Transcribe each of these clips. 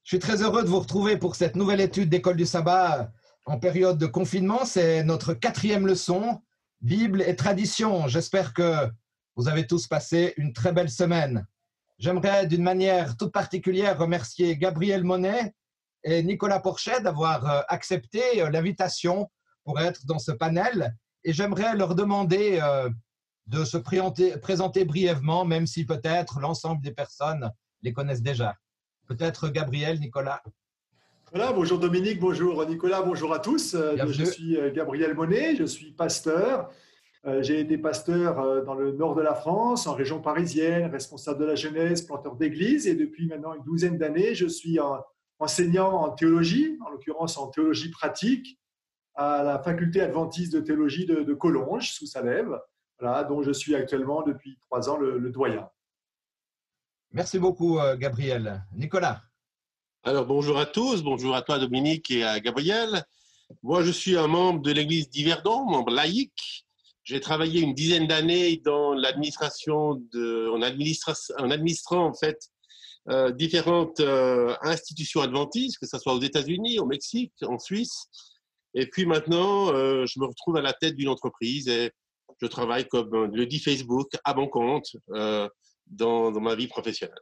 Je suis très heureux de vous retrouver pour cette nouvelle étude d'école du sabbat en période de confinement. C'est notre 4e leçon, Bible et tradition. J'espère que vous avez tous passé une très belle semaine. J'aimerais d'une manière toute particulière remercier Gabriel Monet et Nicolas Porchet d'avoir accepté l'invitation pour être dans ce panel. Et j'aimerais leur demander de se présenter brièvement, même si peut-être l'ensemble des personnes les connaissent déjà. Peut-être Gabriel, Nicolas. Voilà, bonjour Dominique, bonjour Nicolas, bonjour à tous. Je suis Gabriel Monet, je suis pasteur. J'ai été pasteur dans le nord de la France, en région parisienne, responsable de la jeunesse, planteur d'église. Et depuis maintenant une douzaine d'années, je suis enseignant en théologie, en l'occurrence en théologie pratique, à la faculté adventiste de théologie de Collonges, sous Salève, voilà, dont je suis actuellement depuis 3 ans le doyen. Merci beaucoup, Gabriel. Nicolas. Alors, bonjour à tous. Bonjour à toi, Dominique, et à Gabriel. Moi, je suis un membre de l'église d'Yverdon, membre laïque. J'ai travaillé une dizaine d'années dans l'administration, en administrant en fait différentes institutions adventistes, que ce soit aux États-Unis, au Mexique, en Suisse. Et puis maintenant, je me retrouve à la tête d'une entreprise et je travaille, comme le dit Facebook, à mon compte dans ma vie professionnelle.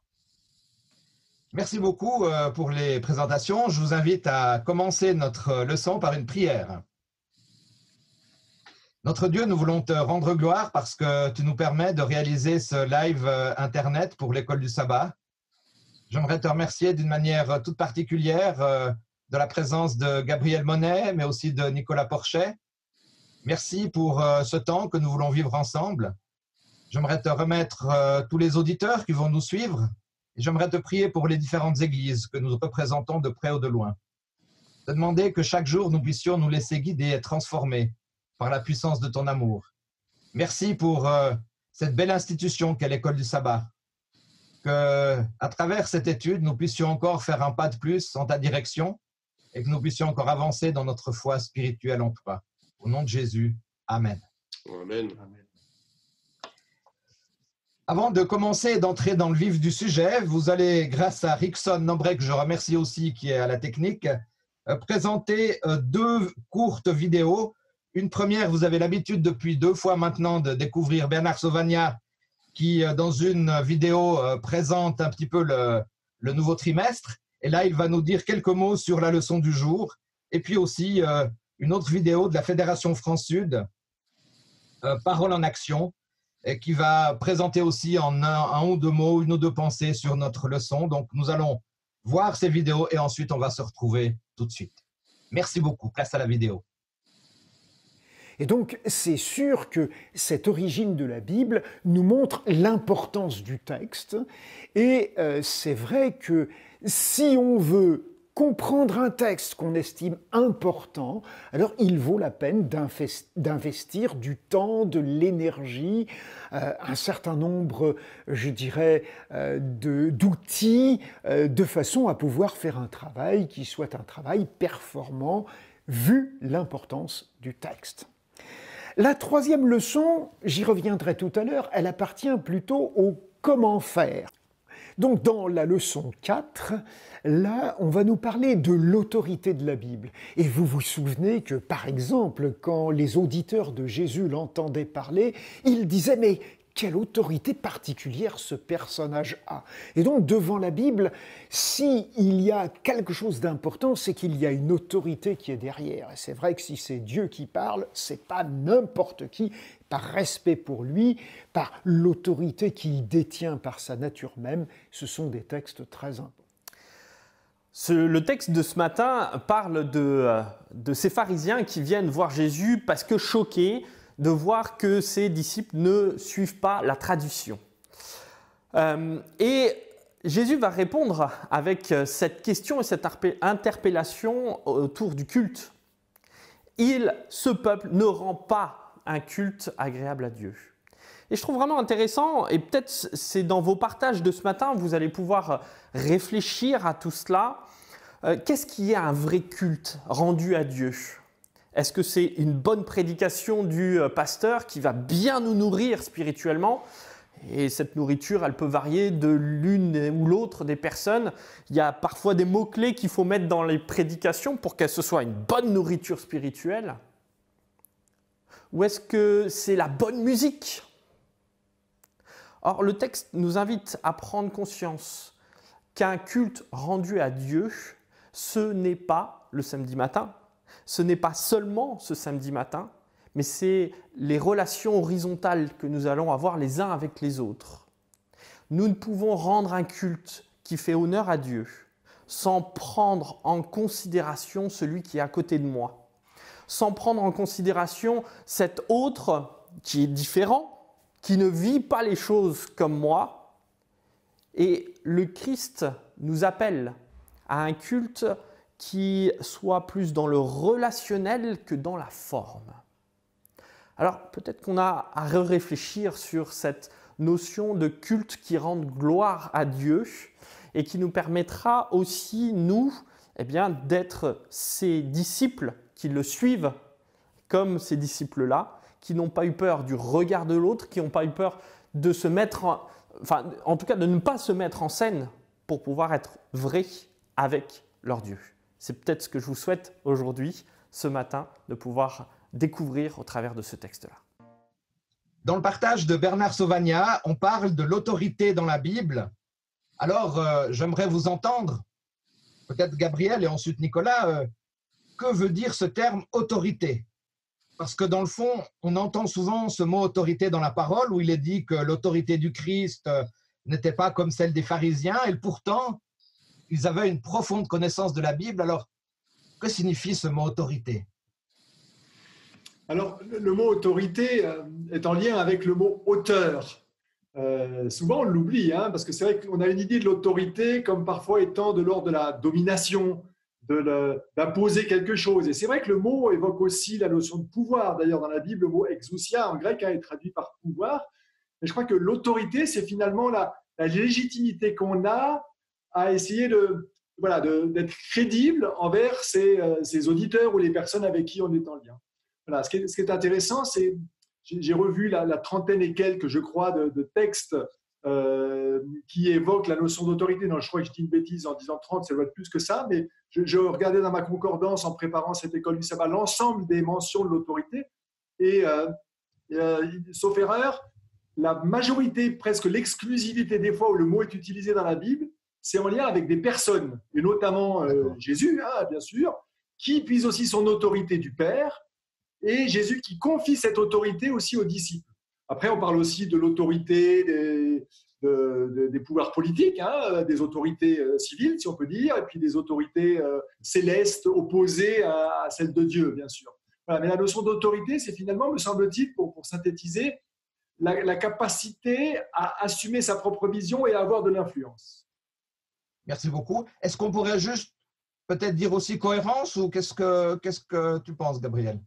Merci beaucoup pour les présentations. Je vous invite à commencer notre leçon par une prière. Notre Dieu, nous voulons te rendre gloire parce que tu nous permets de réaliser ce live Internet pour l'école du sabbat. J'aimerais te remercier d'une manière toute particulière de la présence de Gabriel Monet, mais aussi de Nicolas Porchet. Merci pour ce temps que nous voulons vivre ensemble. J'aimerais te remettre tous les auditeurs qui vont nous suivre. Et j'aimerais te prier pour les différentes églises que nous représentons de près ou de loin. Te demander que chaque jour, nous puissions nous laisser guider et transformer par la puissance de ton amour. Merci pour cette belle institution qu'est l'école du sabbat. Que, à travers cette étude, nous puissions encore faire un pas de plus en ta direction et que nous puissions encore avancer dans notre foi spirituelle en toi. Au nom de Jésus, Amen. Amen. Amen. Avant de commencer et d'entrer dans le vif du sujet, vous allez, grâce à Rickson Nombré, que je remercie aussi, qui est à la technique, présenter 2 courtes vidéos. Une première, vous avez l'habitude depuis 2 fois maintenant de découvrir Bernard Sauvagnat, qui, dans une vidéo, présente un petit peu le nouveau trimestre. Et là, il va nous dire quelques mots sur la leçon du jour. Et puis aussi, une autre vidéo de la Fédération France-Sud, Parole en action, et qui va présenter aussi en un ou 2 mots, 1 ou 2 pensées sur notre leçon. Donc, nous allons voir ces vidéos et ensuite, on va se retrouver tout de suite. Merci beaucoup. Place à la vidéo. Et donc, c'est sûr que cette origine de la Bible nous montre l'importance du texte. Et c'est vrai que si on veut comprendre un texte qu'on estime important, alors il vaut la peine d'investir du temps, de l'énergie, un certain nombre, je dirais, d'outils, de façon à pouvoir faire un travail qui soit un travail performant, vu l'importance du texte. La 3e leçon, j'y reviendrai tout à l'heure, elle appartient plutôt au comment faire. Donc dans la leçon 4, là, on va nous parler de l'autorité de la Bible. Et vous vous souvenez que, par exemple, quand les auditeurs de Jésus l'entendaient parler, ils disaient « Mais quelle autorité particulière ce personnage a ?» Et donc, devant la Bible, s'il y a quelque chose d'important, c'est qu'il y a une autorité qui est derrière. Et c'est vrai que si c'est Dieu qui parle, c'est pas n'importe qui, par respect pour lui, par l'autorité qu'il détient par sa nature même, ce sont des textes très importants. Le texte de ce matin parle de ces pharisiens qui viennent voir Jésus parce que choqués de voir que ses disciples ne suivent pas la tradition. Et Jésus va répondre avec cette question et cette interpellation autour du culte. Ce peuple ne rend pas un culte agréable à Dieu. Et je trouve vraiment intéressant, et peut-être c'est dans vos partages de ce matin, vous allez pouvoir réfléchir à tout cela. Qu'est-ce qui est un vrai culte rendu à Dieu ? Est-ce que c'est une bonne prédication du pasteur qui va bien nous nourrir spirituellement ? Et cette nourriture, elle peut varier de l'une ou l'autre des personnes. Il y a parfois des mots-clés qu'il faut mettre dans les prédications pour qu'elle soit une bonne nourriture spirituelle. Ou est-ce que c'est la bonne musique? Or, le texte nous invite à prendre conscience qu'un culte rendu à Dieu, ce n'est pas le samedi matin, ce n'est pas seulement ce samedi matin, mais c'est les relations horizontales que nous allons avoir les uns avec les autres. Nous ne pouvons rendre un culte qui fait honneur à Dieu sans prendre en considération celui qui est à côté de moi, sans prendre en considération cet autre qui est différent, qui ne vit pas les choses comme moi. Et le Christ nous appelle à un culte qui soit plus dans le relationnel que dans la forme. Alors peut-être qu'on a à réfléchir sur cette notion de culte qui rende gloire à Dieu et qui nous permettra aussi, nous, d'être ces disciples qui le suivent comme ces disciples-là, qui n'ont pas eu peur du regard de l'autre, qui n'ont pas eu peur de se mettre, en tout cas de ne pas se mettre en scène pour pouvoir être vrais avec leur Dieu. C'est peut-être ce que je vous souhaite aujourd'hui, ce matin, de pouvoir découvrir au travers de ce texte-là. Dans le partage de Bernard Sauvagnat, on parle de l'autorité dans la Bible. Alors, j'aimerais vous entendre, peut-être Gabriel et ensuite Nicolas, que veut dire ce terme autorité? Parce que dans le fond, on entend souvent ce mot autorité dans la parole où il est dit que l'autorité du Christ n'était pas comme celle des pharisiens et pourtant, ils avaient une profonde connaissance de la Bible. Alors, que signifie ce mot autorité? Alors, le mot autorité est en lien avec le mot auteur. Souvent, on l'oublie, parce que c'est vrai qu'on a une idée de l'autorité comme parfois étant de l'ordre de la domination, d'imposer quelque chose. Et c'est vrai que le mot évoque aussi la notion de pouvoir. D'ailleurs, dans la Bible, le mot exousia en grec est traduit par pouvoir. Et je crois que l'autorité, c'est finalement la légitimité qu'on a à essayer d'être crédible envers ses auditeurs ou les personnes avec qui on est en lien. Voilà. Ce qui est intéressant, c'est j'ai revu la trentaine et quelques, je crois, de textes qui évoquent la notion d'autorité. Non, je crois que je dis une bêtise en disant 30, ça doit être plus que ça, mais je regardais dans ma concordance en préparant cette école du sabbat l'ensemble des mentions de l'autorité et sauf erreur, la majorité, presque l'exclusivité des fois où le mot est utilisé dans la Bible, c'est en lien avec des personnes, et notamment Jésus, bien sûr, qui puise aussi son autorité du Père, et Jésus qui confie cette autorité aussi aux disciples. Après, on parle aussi de l'autorité des pouvoirs politiques, des autorités civiles, si on peut dire, et puis des autorités célestes opposées à celles de Dieu, bien sûr. Voilà, mais la notion d'autorité, c'est finalement, me semble-t-il, pour synthétiser, la capacité à assumer sa propre vision et à avoir de l'influence. Merci beaucoup. Est-ce qu'on pourrait juste peut-être dire aussi cohérence ou qu'est-ce que tu penses, Gabriel?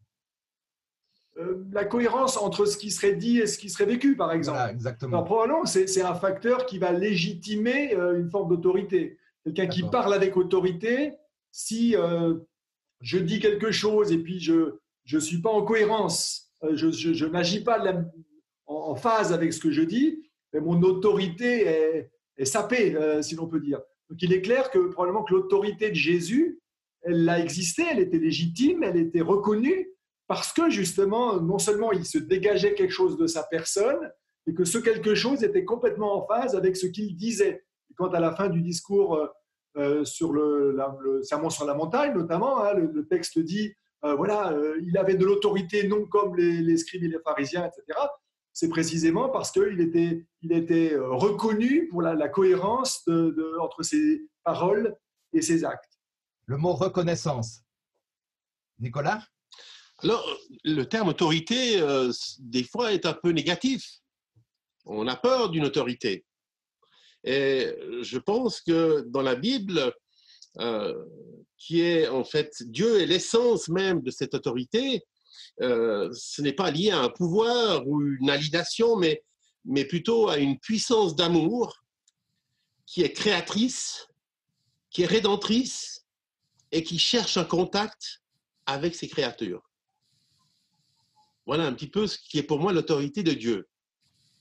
La cohérence entre ce qui serait dit et ce qui serait vécu, par exemple. Voilà, exactement. Alors, probablement, c'est un facteur qui va légitimer une forme d'autorité. Quelqu'un qui parle avec autorité, si je dis quelque chose et puis je ne suis pas en cohérence, je n'agis pas en phase avec ce que je dis, mais mon autorité est sapée, si l'on peut dire. Donc, il est clair que probablement que l'autorité de Jésus, elle a existé, elle était légitime, elle était reconnue, parce que justement, non seulement il se dégageait quelque chose de sa personne, et que ce quelque chose était complètement en phase avec ce qu'il disait. Et quand à la fin du discours sur le sermon sur la montagne, notamment, le texte dit, il avait de l'autorité non comme les scribes et les pharisiens, etc. C'est précisément parce qu'il était reconnu pour la cohérence entre ses paroles et ses actes. Le mot reconnaissance. Nicolas? Alors, le terme autorité, des fois, est un peu négatif. On a peur d'une autorité. Et je pense que dans la Bible, qui est en fait Dieu est l'essence même de cette autorité, ce n'est pas lié à un pouvoir ou une aliénation, mais plutôt à une puissance d'amour qui est créatrice, qui est rédemptrice et qui cherche un contact avec ses créatures. Voilà un petit peu ce qui est pour moi l'autorité de Dieu.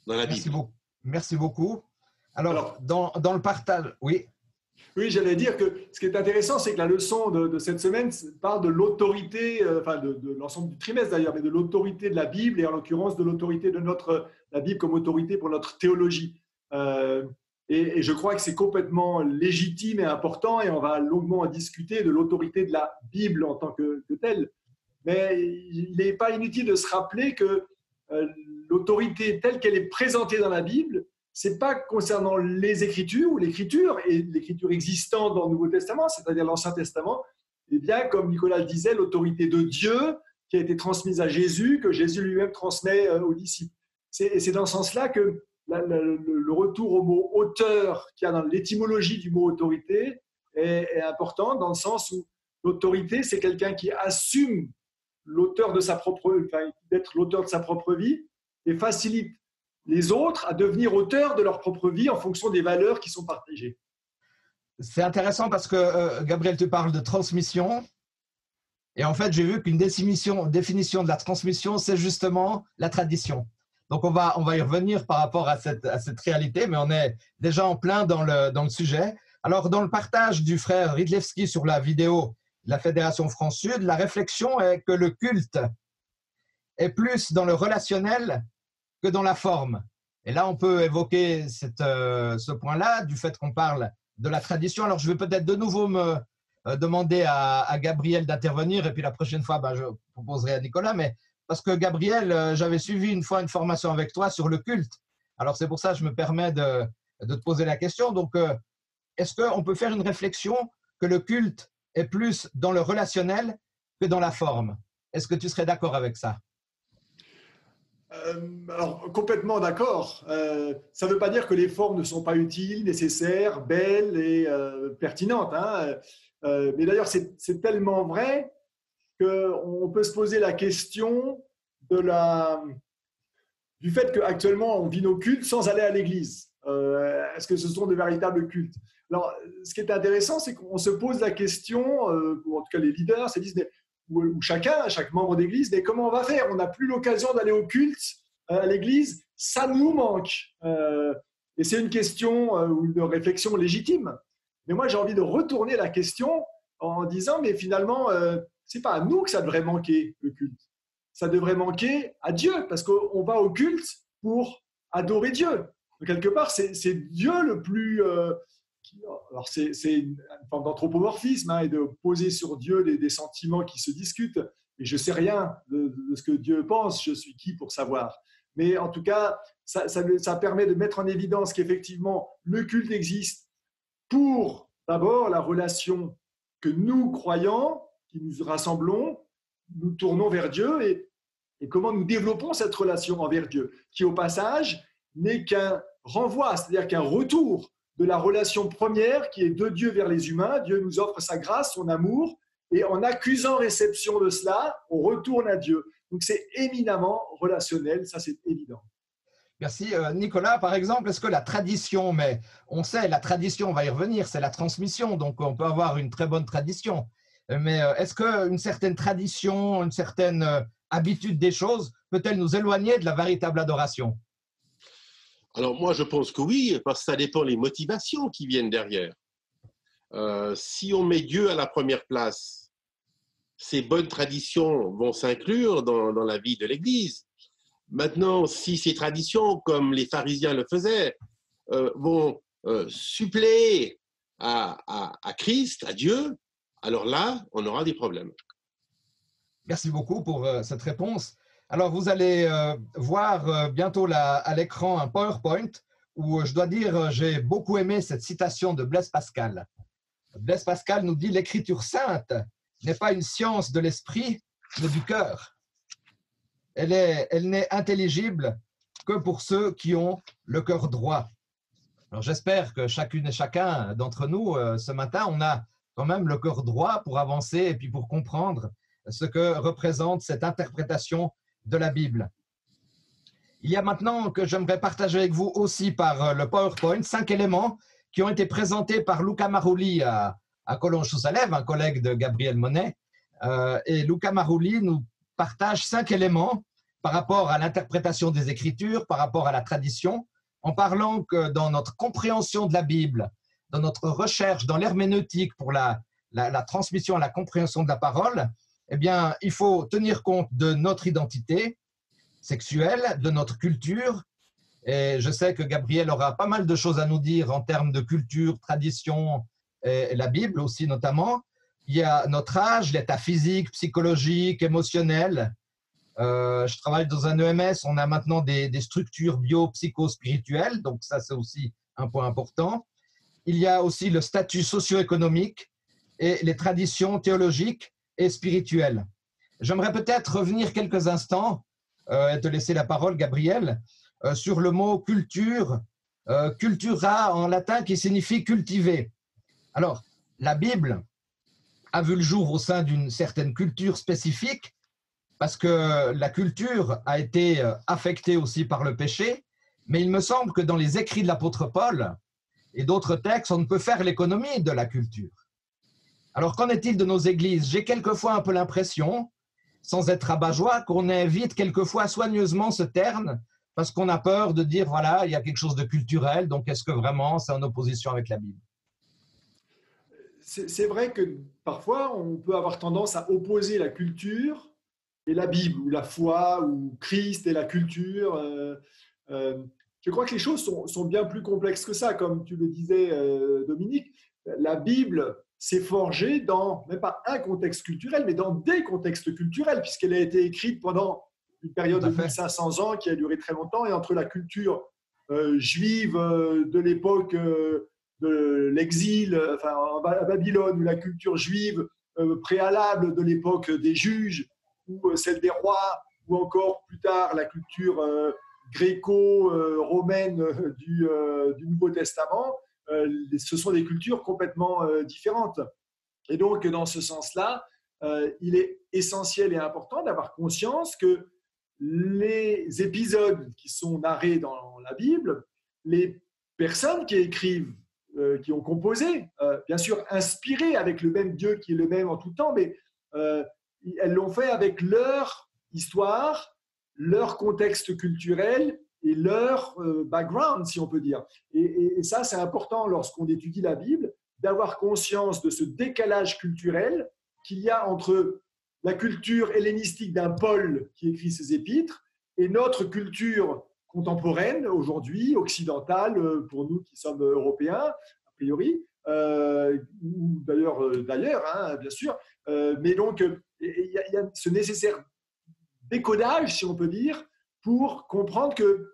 dans la Bible. Merci beaucoup. Alors dans le partage, oui. Oui, j'allais dire que ce qui est intéressant, c'est que la leçon de cette semaine parle de l'autorité, enfin de l'ensemble du trimestre d'ailleurs, mais de l'autorité de la Bible et en l'occurrence de l'autorité de la Bible comme autorité pour notre théologie. Et je crois que c'est complètement légitime et important et on va longuement en discuter de l'autorité de la Bible en tant que telle. Mais il n'est pas inutile de se rappeler que l'autorité telle qu'elle est présentée dans la Bible, c'est pas concernant les Écritures ou l'Écriture et l'Écriture existante dans le Nouveau Testament, c'est-à-dire l'Ancien Testament, et bien, comme Nicolas le disait, l'autorité de Dieu qui a été transmise à Jésus, que Jésus lui-même transmet aux disciples. C'est dans ce sens-là que le retour au mot auteur qu'il y a dans l'étymologie du mot autorité est important, dans le sens où l'autorité, c'est quelqu'un qui assume d'être l'auteur de sa propre vie et facilite les autres à devenir auteurs de leur propre vie en fonction des valeurs qui sont partagées. C'est intéressant parce que, Gabriel, tu parles de transmission. Et en fait, j'ai vu qu'une définition de la transmission, c'est justement la tradition. Donc, on va y revenir par rapport à cette réalité, mais on est déjà en plein dans le sujet. Alors, dans le partage du frère Ridlewski sur la vidéo de la Fédération France-Sud, la réflexion est que le culte est plus dans le relationnel que dans la forme. Et là, on peut évoquer ce point-là, du fait qu'on parle de la tradition. Alors, je vais peut-être de nouveau me demander à Gabriel d'intervenir, et puis la prochaine fois, je proposerai à Nicolas, mais parce que Gabriel, j'avais suivi une fois une formation avec toi sur le culte. Alors, c'est pour ça que je me permets de te poser la question. Donc, est-ce qu'on peut faire une réflexion que le culte est plus dans le relationnel que dans la forme? Est-ce que tu serais d'accord avec ça? Alors, complètement d'accord. Ça ne veut pas dire que les formes ne sont pas utiles, nécessaires, belles et pertinentes. Hein. Mais d'ailleurs, c'est tellement vrai qu'on peut se poser la question du fait qu'actuellement, on vit nos cultes sans aller à l'église. Est-ce que ce sont de véritables cultes? Alors, ce qui est intéressant, c'est qu'on se pose la question, ou en tout cas les leaders se disent, ou chaque membre d'église, mais comment on va faire? On n'a plus l'occasion d'aller au culte à l'église, ça nous manque. Et c'est une question ou une réflexion légitime. Mais moi, j'ai envie de retourner la question en disant, mais finalement, c'est pas à nous que ça devrait manquer, le culte. Ça devrait manquer à Dieu, parce qu'on va au culte pour adorer Dieu. Donc, quelque part, c'est Dieu le plus... alors, c'est une forme d'anthropomorphisme et de poser sur Dieu des sentiments qui se discutent. Et je ne sais rien de ce que Dieu pense, je suis qui pour savoir. Mais en tout cas, ça permet de mettre en évidence qu'effectivement, le culte existe pour d'abord la relation que nous, croyants, qui nous rassemblons, nous tournons vers Dieu et comment nous développons cette relation envers Dieu, qui au passage n'est qu'un renvoi, c'est-à-dire qu'un retour de la relation première qui est de Dieu vers les humains. Dieu nous offre sa grâce, son amour, et en accusant réception de cela, on retourne à Dieu. Donc c'est éminemment relationnel, ça c'est évident. Merci. Nicolas, par exemple, est-ce que la tradition, mais on sait, la tradition, on va y revenir, c'est la transmission, donc on peut avoir une très bonne tradition. Mais est-ce qu'une certaine tradition, une certaine habitude des choses peut-elle nous éloigner de la véritable adoration? Alors moi, je pense que oui, parce que ça dépend des motivations qui viennent derrière. Si on met Dieu à la première place, ces bonnes traditions vont s'inclure dans la vie de l'Église. Maintenant, si ces traditions, comme les pharisiens le faisaient, vont suppléer à Christ, à Dieu, alors là, on aura des problèmes. Merci beaucoup pour cette réponse. Alors, vous allez voir bientôt à l'écran un PowerPoint où je dois dire, j'ai beaucoup aimé cette citation de Blaise Pascal. Blaise Pascal nous dit « L'écriture sainte n'est pas une science de l'esprit, mais du cœur. Elle n'est intelligible que pour ceux qui ont le cœur droit. » Alors, j'espère que chacune et chacun d'entre nous, ce matin, on a quand même le cœur droit pour avancer et puis pour comprendre ce que représente cette interprétation de la Bible. Il y a maintenant que j'aimerais partager avec vous aussi par le PowerPoint 5 éléments qui ont été présentés par Luca Marulli à Collonges-sous-Salève, un collègue de Gabriel Monet. Et Luca Marulli nous partage 5 éléments par rapport à l'interprétation des Écritures, par rapport à la tradition, en parlant que dans notre compréhension de la Bible, dans notre recherche, dans l'herméneutique pour la transmission et la compréhension de la parole, eh bien, il faut tenir compte de notre identité sexuelle, de notre culture. Et je sais que Gabriel aura pas mal de choses à nous dire en termes de culture, tradition et la Bible aussi notamment. Il y a notre âge, l'état physique, psychologique, émotionnel. Je travaille dans un EMS, on a maintenant des structures bio-psycho-spirituelles, donc ça c'est aussi un point important. Il y a aussi le statut socio-économique et les traditions théologiques et spirituelles. J'aimerais peut-être revenir quelques instants et te laisser la parole, Gabriel, sur le mot culture, cultura en latin qui signifie cultiver. Alors, la Bible a vu le jour au sein d'une certaine culture spécifique parce que la culture a été affectée aussi par le péché, mais il me semble que dans les écrits de l'apôtre Paul et d'autres textes, on ne peut faire l'économie de la culture. Alors, qu'en est-il de nos églises? J'ai quelquefois un peu l'impression, sans être rabat-joie, qu'on invite quelquefois soigneusement ce terme parce qu'on a peur de dire, voilà, il y a quelque chose de culturel, donc est-ce que vraiment c'est en opposition avec la Bible? C'est vrai que parfois, on peut avoir tendance à opposer la culture et la Bible, ou la foi, ou Christ et la culture. Je crois que les choses sont bien plus complexes que ça, comme tu le disais, Dominique. La Bible s'est forgée dans, même pas un contexte culturel, mais dans des contextes culturels, puisqu'elle a été écrite pendant une période de 1500 ans qui a duré très longtemps, et entre la culture juive de l'époque de l'exil, enfin, à Babylone, ou la culture juive préalable de l'époque des juges, ou celle des rois, ou encore plus tard la culture gréco-romaine du Nouveau Testament, ce sont des cultures complètement différentes. Et donc, dans ce sens-là, il est essentiel et important d'avoir conscience que les épisodes qui sont narrés dans la Bible, les personnes qui écrivent, qui ont composé, bien sûr inspirées avec le même Dieu qui est le même en tout temps, mais elles l'ont fait avec leur histoire, leur contexte culturel et leur background, si on peut dire. Et ça, c'est important lorsqu'on étudie la Bible, d'avoir conscience de ce décalage culturel qu'il y a entre la culture hellénistique d'un Paul qui écrit ses épîtres et notre culture contemporaine, aujourd'hui, occidentale, pour nous qui sommes européens, a priori, ou d'ailleurs, hein, bien sûr. Mais donc, il y a ce nécessaire décodage, si on peut dire, pour comprendre que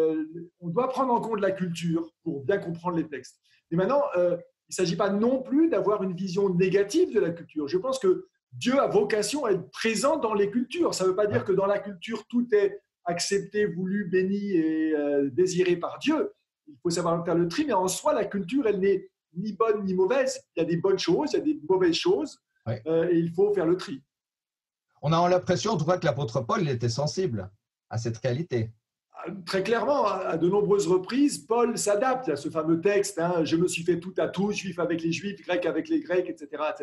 on doit prendre en compte la culture pour bien comprendre les textes. Et maintenant, il ne s'agit pas non plus d'avoir une vision négative de la culture. Je pense que Dieu a vocation à être présent dans les cultures. Ça ne veut pas dire que dans la culture, tout est accepté, voulu, béni et désiré par Dieu. Il faut savoir faire le tri, mais en soi, la culture, elle n'est ni bonne ni mauvaise. Il y a des bonnes choses, il y a des mauvaises choses, et il faut faire le tri. On a l'impression, en tout cas, que l'apôtre Paul il était sensible à cette réalité. Très clairement, à de nombreuses reprises, Paul s'adapte. Il y a ce fameux texte, hein, « Je me suis fait tout à tous, juif avec les juifs, grec avec les grecs, etc. etc. »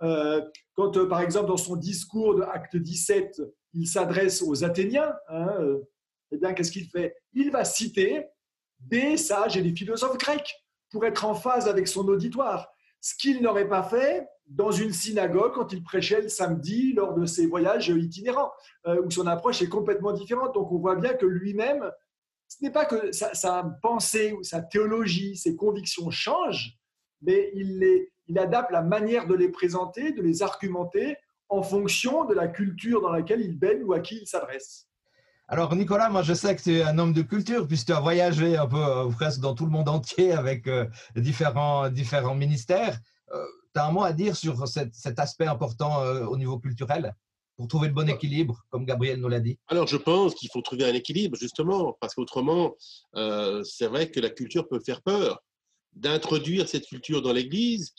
Quand, par exemple, dans son discours de Acte 17, il s'adresse aux Athéniens, hein, eh bien, qu'est-ce qu'il fait? Il va citer des sages et des philosophes grecs pour être en phase avec son auditoire. Ce qu'il n'aurait pas fait dans une synagogue quand il prêchait le samedi lors de ses voyages itinérants, où son approche est complètement différente. Donc, on voit bien que lui-même, ce n'est pas que sa pensée, sa théologie, ses convictions changent, mais il adapte la manière de les présenter, de les argumenter en fonction de la culture dans laquelle il baigne ou à qui il s'adresse. Alors Nicolas, moi je sais que tu es un homme de culture puisque tu as voyagé un peu presque dans tout le monde entier avec différents ministères. Tu as un mot à dire sur cet aspect important au niveau culturel pour trouver le bon équilibre, comme Gabriel nous l'a dit? Alors je pense qu'il faut trouver un équilibre justement, parce qu'autrement, c'est vrai que la culture peut faire peur. D'introduire cette culture dans l'Église,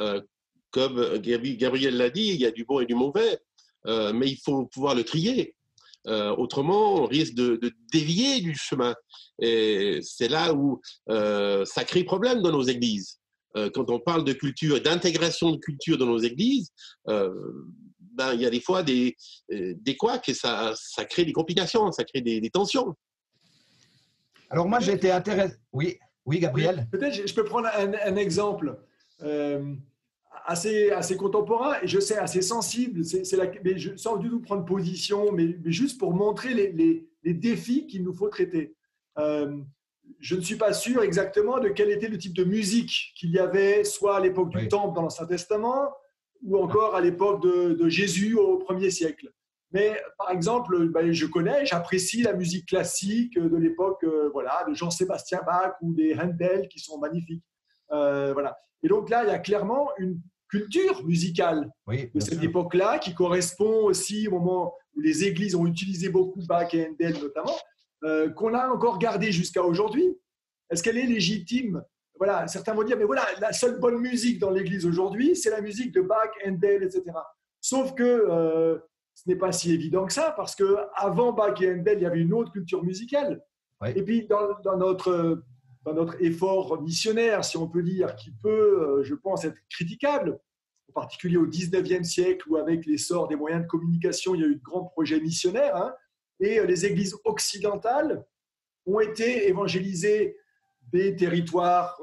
comme Gabriel l'a dit, il y a du bon et du mauvais, mais il faut pouvoir le trier. Autrement, on risque de dévier du chemin. Et c'est là où ça crée problème dans nos églises. Quand on parle de culture, d'intégration de culture dans nos églises, il y a des fois des couacs et ça crée des complications, ça crée des tensions. Alors moi, j'ai été intéressé… Oui, Gabriel. Peut-être je peux prendre un exemple assez contemporain et je sais assez sensible, mais sans du tout prendre position, mais juste pour montrer les défis qu'il nous faut traiter. Je ne suis pas sûr exactement de quel était le type de musique qu'il y avait, soit à l'époque du Temple dans l'Ancien Testament, ou encore à l'époque de Jésus au 1er siècle. Mais par exemple, j'apprécie la musique classique de l'époque de Jean-Sébastien Bach ou des Handel qui sont magnifiques. Et donc là, il y a clairement une culture musicale de cette époque-là qui correspond aussi au moment où les églises ont utilisé beaucoup Bach et Handel notamment, qu'on a encore gardé jusqu'à aujourd'hui. Est-ce qu'elle est légitime ? Voilà, certains vont dire, mais voilà, la seule bonne musique dans l'église aujourd'hui, c'est la musique de Bach, Handel, etc. Sauf que ce n'est pas si évident que ça, parce qu'avant Bach et Handel, il y avait une autre culture musicale. Et puis, dans notre effort missionnaire, si on peut dire, qui peut, je pense, être critiquable, en particulier au 19e siècle, où avec l'essor des moyens de communication, il y a eu de grands projets missionnaires, et les églises occidentales ont été évangélisées des territoires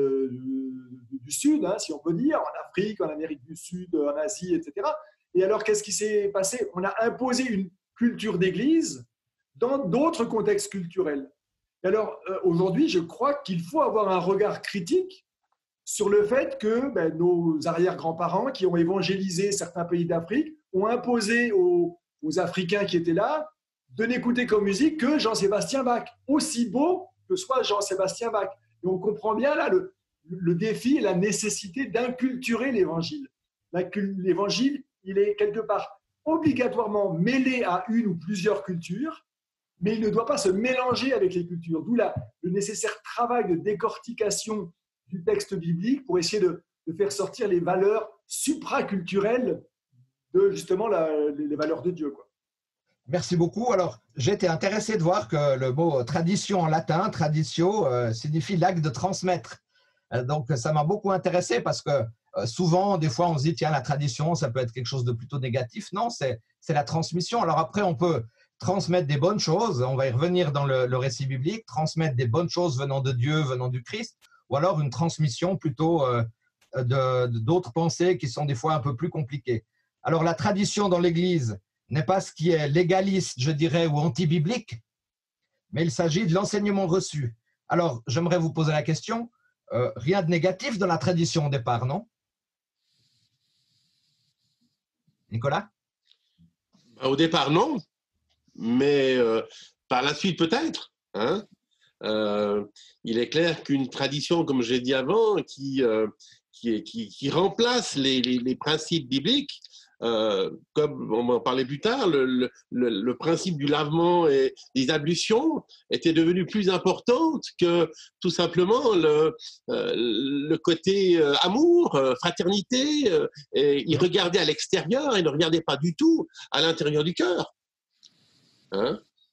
du Sud, si on peut dire, en Afrique, en Amérique du Sud, en Asie, etc. Et alors, qu'est-ce qui s'est passé ? On a imposé une culture d'église dans d'autres contextes culturels. Et alors, aujourd'hui, je crois qu'il faut avoir un regard critique sur le fait que nos arrière-grands-parents qui ont évangélisé certains pays d'Afrique ont imposé aux Africains qui étaient là de n'écouter comme musique que Jean-Sébastien Bach, aussi beau que soit Jean-Sébastien Bach. Et on comprend bien là le défi et la nécessité d'inculturer l'Évangile. L'Évangile, il est quelque part obligatoirement mêlé à une ou plusieurs cultures, mais il ne doit pas se mélanger avec les cultures. D'où le nécessaire travail de décortication du texte biblique pour essayer de faire sortir les valeurs supraculturelles de justement les valeurs de Dieu, quoi. Merci beaucoup. Alors, j'ai été intéressé de voir que le mot tradition en latin, traditio, signifie l'acte de transmettre. Donc, ça m'a beaucoup intéressé parce que souvent, des fois, on se dit, tiens, la tradition, ça peut être quelque chose de plutôt négatif. Non, c'est la transmission. Alors après, on peut transmettre des bonnes choses. On va y revenir dans le récit biblique, transmettre des bonnes choses venant de Dieu, venant du Christ, ou alors une transmission plutôt d'autres pensées qui sont des fois un peu plus compliquées. Alors, la tradition dans l'Église n'est pas ce qui est légaliste, je dirais, ou anti-biblique, mais il s'agit de l'enseignement reçu. Alors, j'aimerais vous poser la question, rien de négatif dans la tradition au départ, non ? Nicolas ? Au départ, non, mais par la suite, peut-être. Il est clair qu'une tradition, comme j'ai dit avant, qui remplace les principes bibliques, comme on en parlait plus tard, le principe du lavement et des ablutions était devenu plus importante que tout simplement le côté amour, fraternité. Et il regardait à l'extérieur, il ne regardait pas du tout à l'intérieur du cœur. Gabriel ?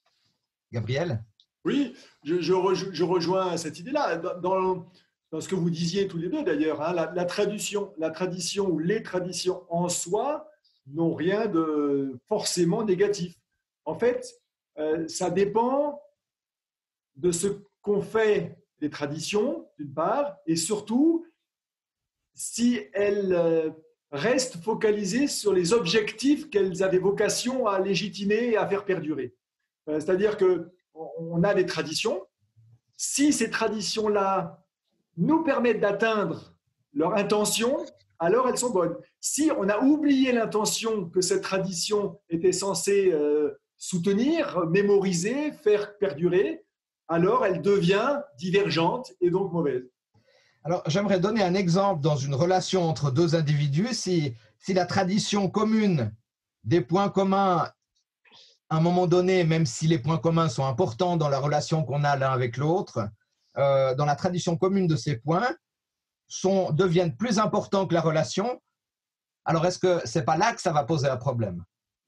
Oui, je rejoins cette idée-là. Dans ce que vous disiez tous les deux d'ailleurs, la tradition ou les traditions en soi n'ont rien de forcément négatif. En fait, ça dépend de ce qu'ont fait les traditions, d'une part, et surtout si elles restent focalisées sur les objectifs qu'elles avaient vocation à légitimer et à faire perdurer. C'est-à-dire qu'on a des traditions. Si ces traditions-là nous permettent d'atteindre leur intention, alors elles sont bonnes. Si on a oublié l'intention que cette tradition était censée soutenir, mémoriser, faire perdurer, alors elle devient divergente et donc mauvaise. Alors, j'aimerais donner un exemple dans une relation entre deux individus. Si la tradition commune des points communs, à un moment donné, même si les points communs sont importants dans la relation qu'on a l'un avec l'autre, dans la tradition commune de ces points, deviennent plus importants que la relation, alors est-ce que ce n'est pas là que ça va poser un problème ?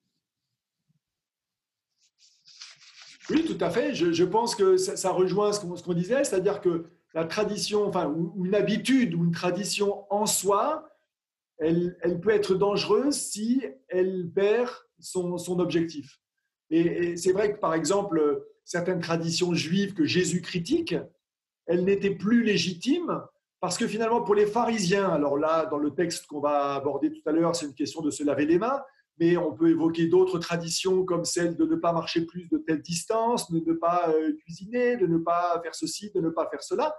Oui, tout à fait. Je pense que ça rejoint ce qu'on disait, c'est-à-dire que la tradition, ou une habitude ou une tradition en soi, elle peut être dangereuse si elle perd son objectif. Et c'est vrai que, par exemple, certaines traditions juives que Jésus critique, elles n'étaient plus légitimes parce que finalement, pour les pharisiens, alors là, dans le texte qu'on va aborder tout à l'heure, c'est une question de se laver les mains, mais on peut évoquer d'autres traditions comme celle de ne pas marcher plus de telle distance, de ne pas cuisiner, de ne pas faire ceci, de ne pas faire cela.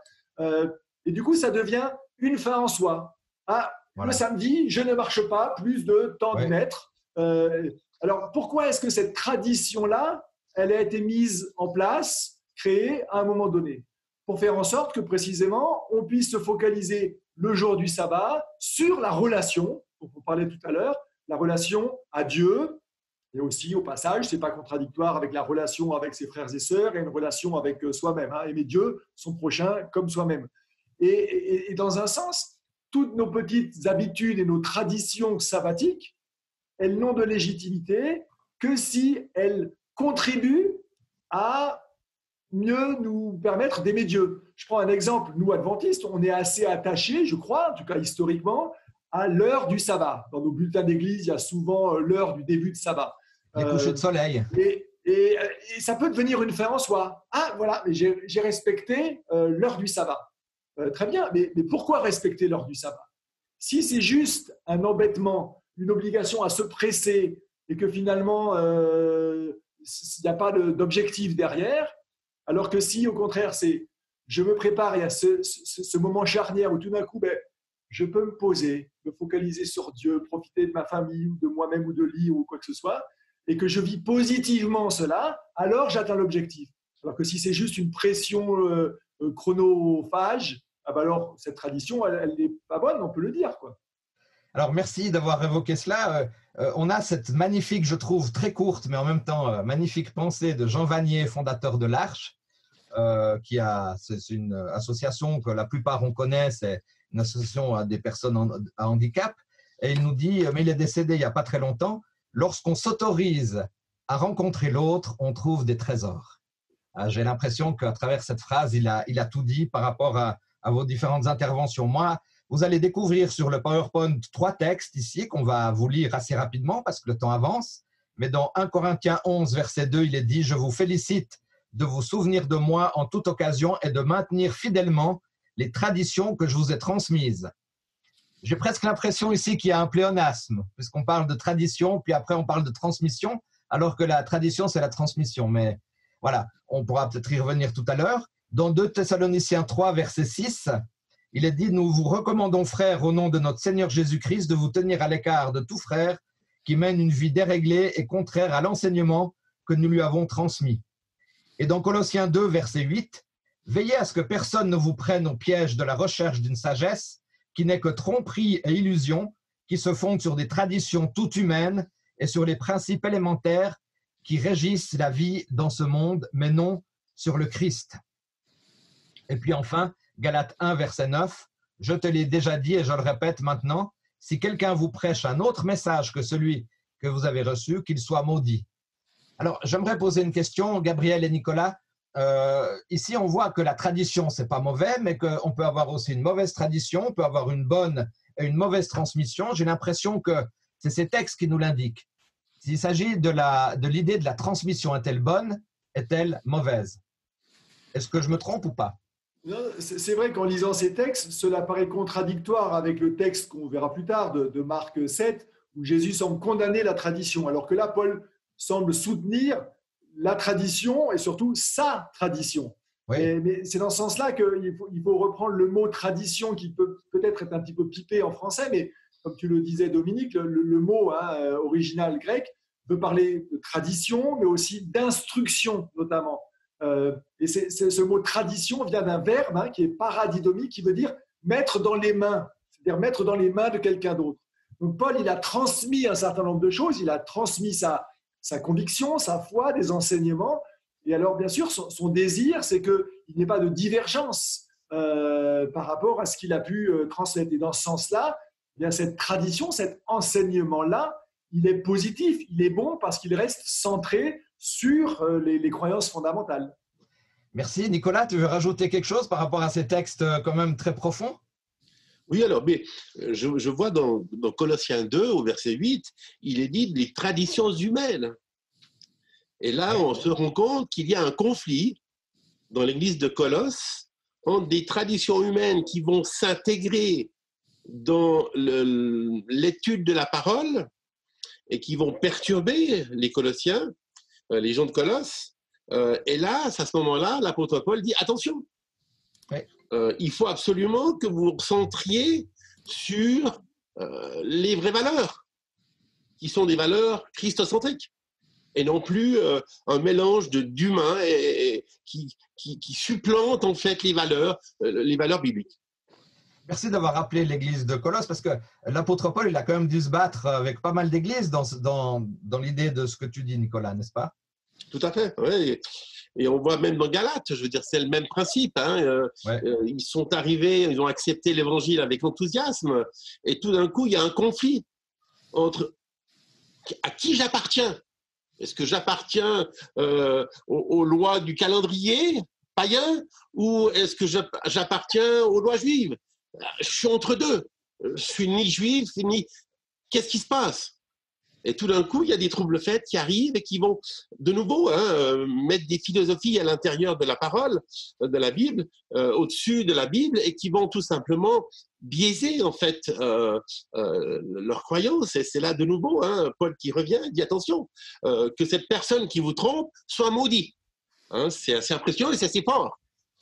Et du coup, ça devient une fin en soi. Ah, voilà. Le samedi, je ne marche pas plus de tant de mètres. Alors, pourquoi est-ce que cette tradition-là, elle a été mise en place, créée à un moment donné? Pour faire en sorte que, précisément, on puisse se focaliser le jour du sabbat sur la relation, dont on parlait tout à l'heure, la relation à Dieu, et aussi, au passage, ce n'est pas contradictoire avec la relation avec ses frères et sœurs et une relation avec soi-même. Hein, aimer Dieu, son prochain, comme soi-même. Et dans un sens, toutes nos petites habitudes et nos traditions sabbatiques, elles n'ont de légitimité que si elles contribuent à mieux nous permettre d'aimer Dieu. Je prends un exemple, nous adventistes, on est assez attachés, je crois, en tout cas historiquement, à l'heure du sabbat. Dans nos bulletins d'église, il y a souvent l'heure du début de sabbat. Les couchers de soleil. Et ça peut devenir une fin en soi. Ah, voilà, j'ai respecté l'heure du sabbat. Très bien, mais pourquoi respecter l'heure du sabbat? Si c'est juste un embêtement, une obligation à se presser et que finalement, il n'y a pas d'objectif derrière, alors que si, au contraire, c'est je me prépare, il y a ce moment charnière où tout d'un coup, je peux me poser, me focaliser sur Dieu, profiter de ma famille ou de moi-même ou de lui ou quoi que ce soit, et que je vis positivement cela, alors j'atteins l'objectif. Alors que si c'est juste une pression chronophage, alors cette tradition, elle n'est pas bonne, on peut le dire, quoi. Alors, merci d'avoir évoqué cela. On a cette magnifique, je trouve, très courte, mais en même temps magnifique pensée de Jean Vanier, fondateur de l'Arche, c'est une association que la plupart on connaît, c'est une association à des personnes à handicap. Et il nous dit, mais il est décédé il n'y a pas très longtemps, lorsqu'on s'autorise à rencontrer l'autre, on trouve des trésors. J'ai l'impression qu'à travers cette phrase, il a tout dit par rapport à vos différentes interventions. Moi, vous allez découvrir sur le PowerPoint 3 textes ici qu'on va vous lire assez rapidement parce que le temps avance. Mais dans 1 Corinthiens 11, verset 2, il est dit « Je vous félicite de vous souvenir de moi en toute occasion et de maintenir fidèlement les traditions que je vous ai transmises. » J'ai presque l'impression ici qu'il y a un pléonasme, puisqu'on parle de tradition, puis après on parle de transmission, alors que la tradition, c'est la transmission. Mais voilà, on pourra peut-être y revenir tout à l'heure. Dans 2 Thessaloniciens 3, verset 6, il est dit « Nous vous recommandons, frères, au nom de notre Seigneur Jésus-Christ, de vous tenir à l'écart de tout frère qui mène une vie déréglée et contraire à l'enseignement que nous lui avons transmis. » Et dans Colossiens 2, verset 8, « Veillez à ce que personne ne vous prenne au piège de la recherche d'une sagesse qui n'est que tromperie et illusion, qui se fonde sur des traditions toutes humaines et sur les principes élémentaires qui régissent la vie dans ce monde, mais non sur le Christ. » Et puis enfin, Galates 1, verset 9, « Je te l'ai déjà dit et je le répète maintenant, si quelqu'un vous prêche un autre message que celui que vous avez reçu, qu'il soit maudit. » Alors, j'aimerais poser une question, Gabriel et Nicolas. Ici, on voit que la tradition, ce n'est pas mauvais, mais qu'on peut avoir aussi une mauvaise tradition, on peut avoir une bonne et une mauvaise transmission. J'ai l'impression que c'est ces textes qui nous l'indiquent. S'il s'agit de l'idée de la transmission, est-elle bonne, est-elle mauvaise? Est-ce que je me trompe ou pas? C'est vrai qu'en lisant ces textes, cela paraît contradictoire avec le texte qu'on verra plus tard de Marc 7, où Jésus semble condamner la tradition, alors que là, Paul semble soutenir la tradition et surtout sa tradition. Oui. Mais c'est dans ce sens-là qu'il faut reprendre le mot tradition qui peut peut-être être un petit peu pipé en français, mais comme tu le disais Dominique, le mot original grec peut parler de tradition, mais aussi d'instruction notamment. Et ce mot tradition vient d'un verbe qui est paradidomie, qui veut dire mettre dans les mains, c'est-à-dire mettre dans les mains de quelqu'un d'autre. Donc Paul, il a transmis un certain nombre de choses, il a transmis sa conviction, sa foi, des enseignements. Et alors, bien sûr, son désir, c'est qu'il n'y ait pas de divergence par rapport à ce qu'il a pu transmettre. Et dans ce sens-là, eh bien, cette tradition, cet enseignement-là, il est positif, il est bon parce qu'il reste centré sur les croyances fondamentales. Merci. Nicolas, tu veux rajouter quelque chose par rapport à ces textes quand même très profonds? Oui, alors, mais je vois dans Colossiens 2, au verset 8, il est dit des traditions humaines. Et là, on se rend compte qu'il y a un conflit dans l'église de Colosse entre des traditions humaines qui vont s'intégrer dans l'étude de la parole et qui vont perturber les Colossiens, les gens de Colosse. Et là, à ce moment-là, l'apôtre Paul dit « Attention, il faut absolument que vous vous centriez sur les vraies valeurs, qui sont des valeurs christocentriques, et non plus un mélange d'humains qui supplante en fait les valeurs bibliques. » Merci d'avoir rappelé l'église de Colosse, parce que l'apôtre Paul, il a quand même dû se battre avec pas mal d'églises dans l'idée de ce que tu dis, Nicolas, n'est-ce pas? Tout à fait, oui. Et on voit même dans Galates, je veux dire, c'est le même principe. Ils sont arrivés, ils ont accepté l'évangile avec enthousiasme, et tout d'un coup, il y a un conflit entre à qui j'appartiens. Est-ce que j'appartiens aux lois du calendrier païen, ou est-ce que j'appartiens aux lois juives? Je suis entre deux. Je suis ni juif, ni... Qu'est-ce qui se passe? Et tout d'un coup, il y a des troubles faits qui arrivent et qui vont de nouveau mettre des philosophies à l'intérieur de la parole, de la Bible, au-dessus de la Bible, et qui vont tout simplement biaiser en fait leurs croyances. Et c'est là de nouveau Paul qui revient et dit attention, que cette personne qui vous trompe soit maudite. C'est assez impressionnant et c'est assez fort.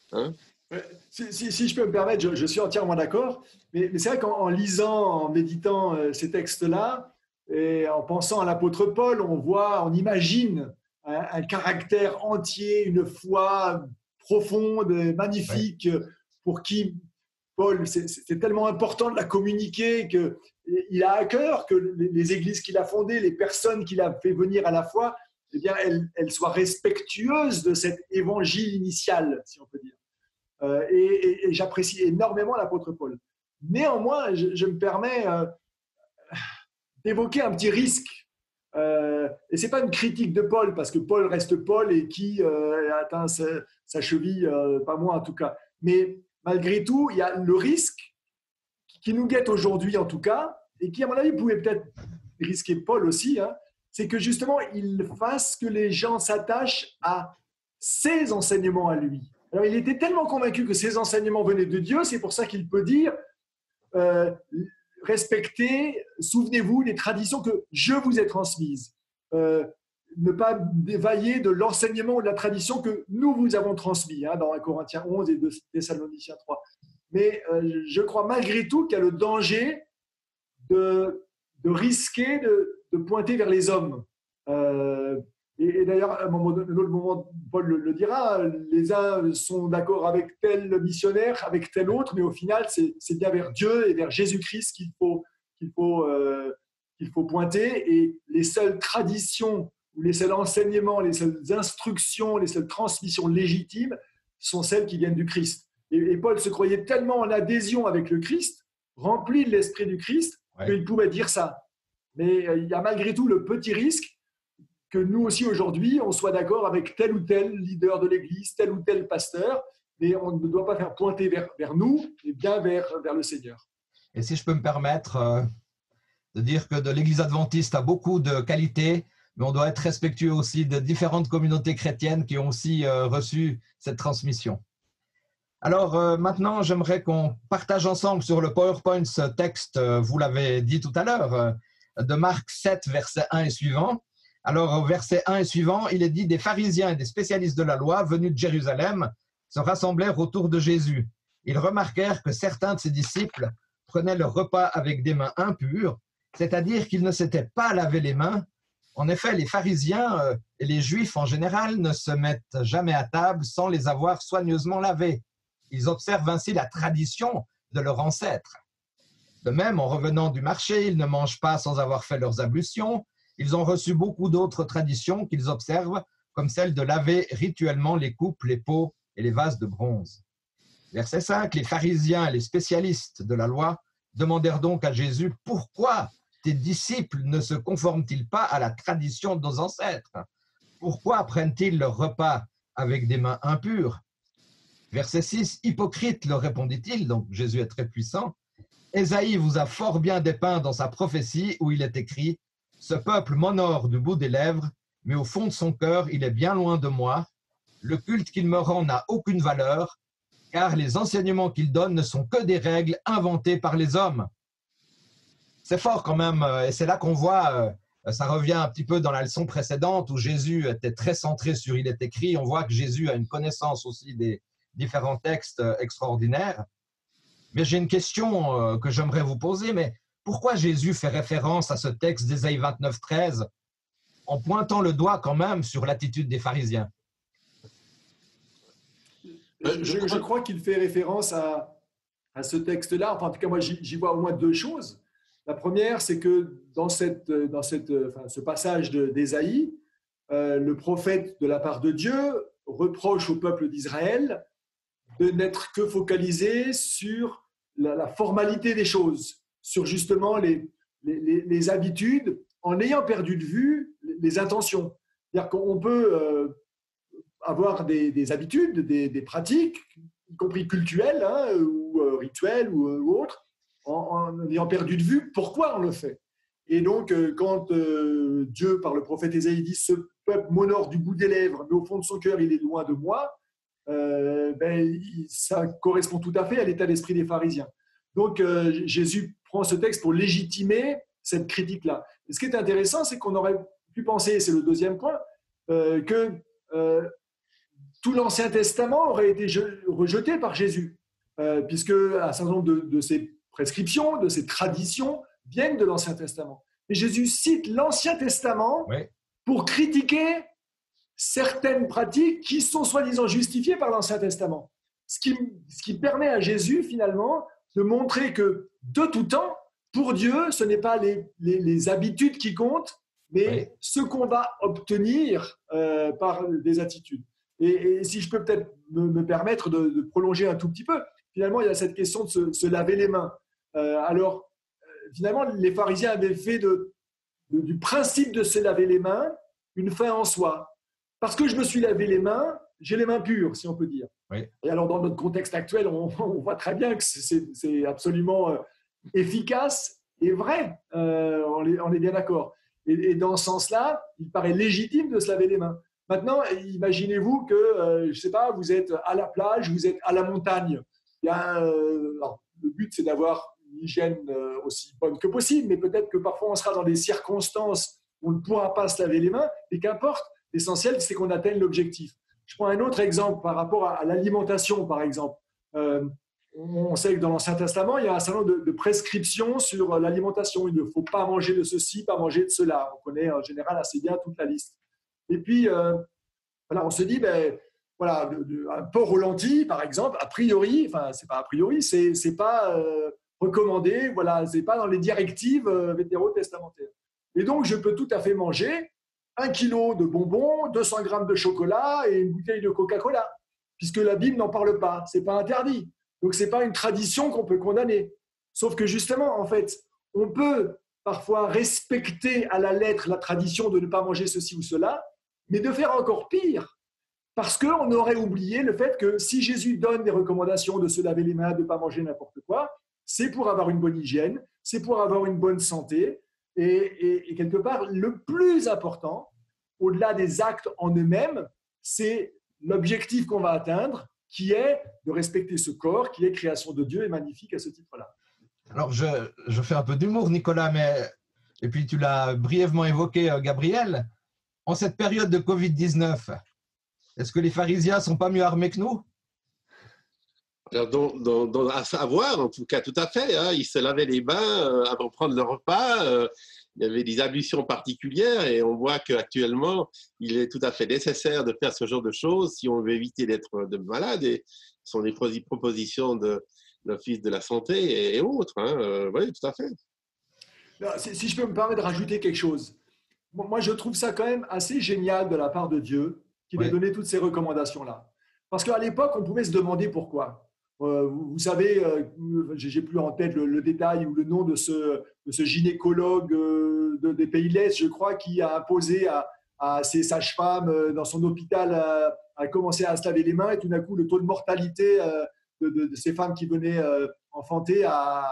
Si je peux me permettre, je suis entièrement d'accord. Mais c'est vrai qu'en lisant, en méditant ces textes-là, et en pensant à l'apôtre Paul, on imagine un caractère entier, une foi profonde, magnifique, pour qui Paul, c'est tellement important de la communiquer qu'il a à cœur que les églises qu'il a fondées, les personnes qu'il a fait venir à la foi, eh bien, elles soient respectueuses de cet évangile initial, si on peut dire. Et j'apprécie énormément l'apôtre Paul. Néanmoins, je me permets d'évoquer un petit risque. Et ce n'est pas une critique de Paul, parce que Paul reste Paul et qui atteint sa cheville, pas moi en tout cas. Mais malgré tout, il y a le risque qui nous guette aujourd'hui en tout cas, et qui à mon avis pouvait peut-être risquer Paul aussi, c'est que justement il fasse que les gens s'attachent à ses enseignements à lui. Alors il était tellement convaincu que ses enseignements venaient de Dieu, c'est pour ça qu'il peut dire respectez, souvenez-vous des traditions que je vous ai transmises. Ne pas dévailler de l'enseignement ou de la tradition que nous vous avons transmis, dans 1 Corinthiens 11 et 2 Thessaloniciens 3. Mais je crois malgré tout qu'il y a le danger de risquer de pointer vers les hommes. Et d'ailleurs, à un autre moment, Paul le dira, les uns sont d'accord avec tel missionnaire, avec tel autre, mais au final, c'est bien vers Dieu et vers Jésus-Christ qu'il faut pointer. Et les seules traditions, ou les seuls enseignements, les seules instructions, les seules transmissions légitimes sont celles qui viennent du Christ. Et Paul se croyait tellement en adhésion avec le Christ, rempli de l'esprit du Christ, qu'il pouvait dire ça. Mais il y a malgré tout le petit risque que nous aussi aujourd'hui, on soit d'accord avec tel ou tel leader de l'Église, tel ou tel pasteur, mais on ne doit pas faire pointer vers nous, mais bien vers le Seigneur. Et si je peux me permettre de dire que l'Église adventiste a beaucoup de qualités, mais on doit être respectueux aussi de différentes communautés chrétiennes qui ont aussi reçu cette transmission. Alors maintenant, j'aimerais qu'on partage ensemble sur le PowerPoint ce texte, vous l'avez dit tout à l'heure, de Marc 7, versets 1 et suivant. Alors, au verset 1 et suivant, il est dit « Des pharisiens et des spécialistes de la loi venus de Jérusalem se rassemblèrent autour de Jésus. Ils remarquèrent que certains de ses disciples prenaient leur repas avec des mains impures, c'est-à-dire qu'ils ne s'étaient pas lavé les mains. En effet, les pharisiens et les juifs en général ne se mettent jamais à table sans les avoir soigneusement lavés. Ils observent ainsi la tradition de leurs ancêtres. De même, en revenant du marché, ils ne mangent pas sans avoir fait leurs ablutions. Ils ont reçu beaucoup d'autres traditions qu'ils observent, comme celle de laver rituellement les coupes, les pots et les vases de bronze. » Verset 5, les pharisiens et les spécialistes de la loi demandèrent donc à Jésus « Pourquoi tes disciples ne se conforment-ils pas à la tradition de nos ancêtres? Pourquoi prennent-ils leur repas avec des mains impures ?» Verset 6, « Hypocrite, leur répondit-il, donc Jésus est très puissant, Ésaïe vous a fort bien dépeint dans sa prophétie où il est écrit « Ce peuple m'honore du bout des lèvres, mais au fond de son cœur, il est bien loin de moi. Le culte qu'il me rend n'a aucune valeur, car les enseignements qu'il donne ne sont que des règles inventées par les hommes. » C'est fort quand même, et c'est là qu'on voit, ça revient un petit peu dans la leçon précédente où Jésus était très centré sur « il est écrit ». On voit que Jésus a une connaissance aussi des différents textes extraordinaires. Mais j'ai une question que j'aimerais vous poser, mais pourquoi Jésus fait référence à ce texte d'Ésaïe 29, 13 en pointant le doigt quand même sur l'attitude des pharisiens? Je crois qu'il fait référence à ce texte-là. Enfin, en tout cas, moi, j'y vois au moins deux choses. La première, c'est que dans ce passage d'Ésaïe, le prophète, de la part de Dieu, reproche au peuple d'Israël de n'être que focalisé sur la formalité des choses, sur justement les habitudes, en ayant perdu de vue les intentions. C'est-à-dire qu'on peut avoir des habitudes, des pratiques, y compris culturelles ou rituelles ou autres, en ayant perdu de vue pourquoi on le fait. Et donc, quand Dieu, par le prophète Ésaïe, dit « Ce peuple m'honore du bout des lèvres, mais au fond de son cœur, il est loin de moi », ça correspond tout à fait à l'état d'esprit des pharisiens. Donc, Jésus prend ce texte pour légitimer cette critique-là. Et ce qui est intéressant, c'est qu'on aurait pu penser, et c'est le deuxième point, que tout l'Ancien Testament aurait été rejeté par Jésus, puisque un certain nombre de ses prescriptions, de ses traditions viennent de l'Ancien Testament. Et Jésus cite l'Ancien Testament pour critiquer certaines pratiques qui sont soi-disant justifiées par l'Ancien Testament. Ce qui permet à Jésus, finalement, de montrer que, de tout temps, pour Dieu, ce n'est pas les habitudes qui comptent, mais ce qu'on va obtenir par des attitudes. Et si je peux peut-être me permettre de prolonger un tout petit peu, finalement, il y a cette question de se laver les mains. Finalement, les pharisiens avaient fait du principe de se laver les mains une fin en soi. Parce que je me suis lavé les mains, j'ai les mains pures, si on peut dire. Oui. Et alors, dans notre contexte actuel, on voit très bien que c'est absolument efficace et vrai. On est bien d'accord. Et dans ce sens-là, il paraît légitime de se laver les mains. Maintenant, imaginez-vous que, je ne sais pas, vous êtes à la plage, vous êtes à la montagne. Alors, le but, c'est d'avoir une hygiène aussi bonne que possible, mais peut-être que parfois, on sera dans des circonstances où on ne pourra pas se laver les mains, et qu'importe. L'essentiel, c'est qu'on atteigne l'objectif. Je prends un autre exemple par rapport à l'alimentation, par exemple. On sait que dans l'Ancien Testament, il y a un certain nombre de prescriptions sur l'alimentation. Il ne faut pas manger de ceci, pas manger de cela. On connaît en général assez bien toute la liste. Et puis, voilà, on se dit, voilà, un porc aux lentilles, par exemple, a priori, enfin, c'est pas a priori, c'est pas recommandé, voilà, c'est pas dans les directives vétérotestamentaires. Et donc, je peux tout à fait manger 1 kilo de bonbons, 200 grammes de chocolat et une bouteille de Coca-Cola, puisque la Bible n'en parle pas, c'est pas interdit. Donc, c'est pas une tradition qu'on peut condamner. Sauf que justement, en fait, on peut parfois respecter à la lettre la tradition de ne pas manger ceci ou cela, mais de faire encore pire, parce qu'on aurait oublié le fait que si Jésus donne des recommandations de se laver les mains, de ne pas manger n'importe quoi, c'est pour avoir une bonne hygiène, c'est pour avoir une bonne santé, et quelque part, le plus important, au-delà des actes en eux-mêmes, c'est l'objectif qu'on va atteindre, qui est de respecter ce corps, qui est création de Dieu et magnifique à ce titre-là. Alors, je fais un peu d'humour, Nicolas, et puis tu l'as brièvement évoqué, Gabriel. En cette période de Covid-19, est-ce que les pharisiens ne sont pas mieux armés que nous? Alors, à savoir, en tout cas, tout à fait. Hein, ils se lavaient les mains avant de prendre le repas. Il y avait des ablutions particulières et on voit qu'actuellement, il est tout à fait nécessaire de faire ce genre de choses si on veut éviter d'être malade. Et ce sont des propositions de l'Office de la santé et autres. Hein. Oui, tout à fait. Alors, si je peux me permettre de rajouter quelque chose. Moi, je trouve ça quand même assez génial de la part de Dieu qu'il ait donné toutes ces recommandations-là. Parce qu'à l'époque, on pouvait se demander pourquoi. Vous savez, j'ai plus en tête le détail ou le nom de ce gynécologue des pays de l'Est, je crois, qui a imposé à ses sages-femmes dans son hôpital à commencer à se laver les mains, et tout d'un coup, le taux de mortalité de ces femmes qui venaient enfanter a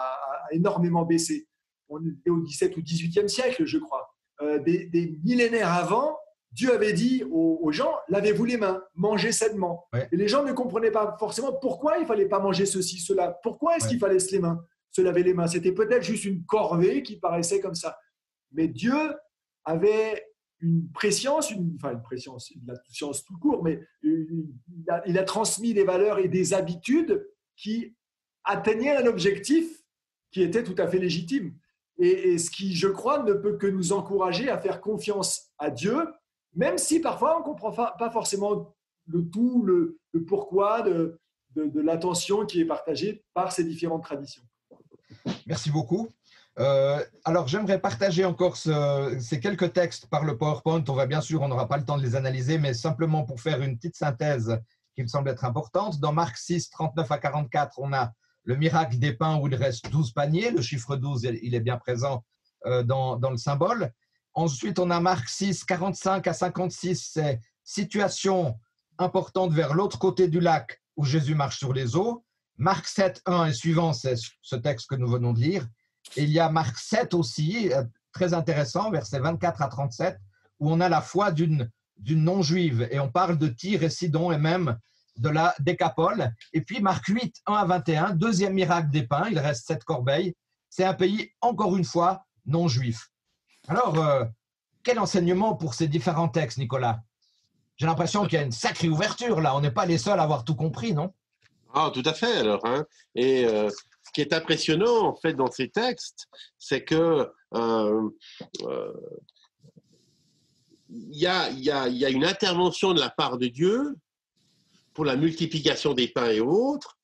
énormément baissé. On était au XVIIe ou XVIIIe siècle, je crois. Des millénaires avant, Dieu avait dit aux gens, lavez-vous les mains, mangez sainement. Ouais. Et les gens ne comprenaient pas forcément pourquoi il ne fallait pas manger ceci, cela. Pourquoi est-ce qu'il fallait se laver les mains? C'était peut-être juste une corvée qui paraissait comme ça. Mais Dieu avait une préscience, une préscience, de la science tout court, mais il a transmis des valeurs et des habitudes qui atteignaient un objectif qui était tout à fait légitime. Et ce qui, je crois, ne peut que nous encourager à faire confiance à Dieu, même si parfois on ne comprend pas forcément le tout, le pourquoi de l'attention qui est partagée par ces différentes traditions. Merci beaucoup. Alors, j'aimerais partager encore ces quelques textes par le PowerPoint. On n'aura pas le temps de les analyser, mais simplement pour faire une petite synthèse qui me semble être importante. Dans Marc 6, 39 à 44, on a le miracle des pains où il reste 12 paniers. Le chiffre 12, il est bien présent dans le symbole. Ensuite, on a Marc 6, 45 à 56, c'est situation importante vers l'autre côté du lac où Jésus marche sur les eaux. Marc 7, 1 et suivant, c'est ce texte que nous venons de lire. Et il y a Marc 7 aussi, très intéressant, versets 24 à 37, où on a la foi d'une non-juive. Et on parle de Tyr et Sidon et même de la Décapole. Et puis Marc 8, 1 à 21, deuxième miracle des pains, il reste 7 corbeilles. C'est un pays, encore une fois, non-juif. Alors, quel enseignement pour ces différents textes, Nicolas? J'ai l'impression qu'il y a une sacrée ouverture là. On n'est pas les seuls à avoir tout compris, non? Ah, tout à fait, alors. Hein. Et ce qui est impressionnant, en fait, dans ces textes, c'est que il y a une intervention de la part de Dieu pour la multiplication des pains et autres.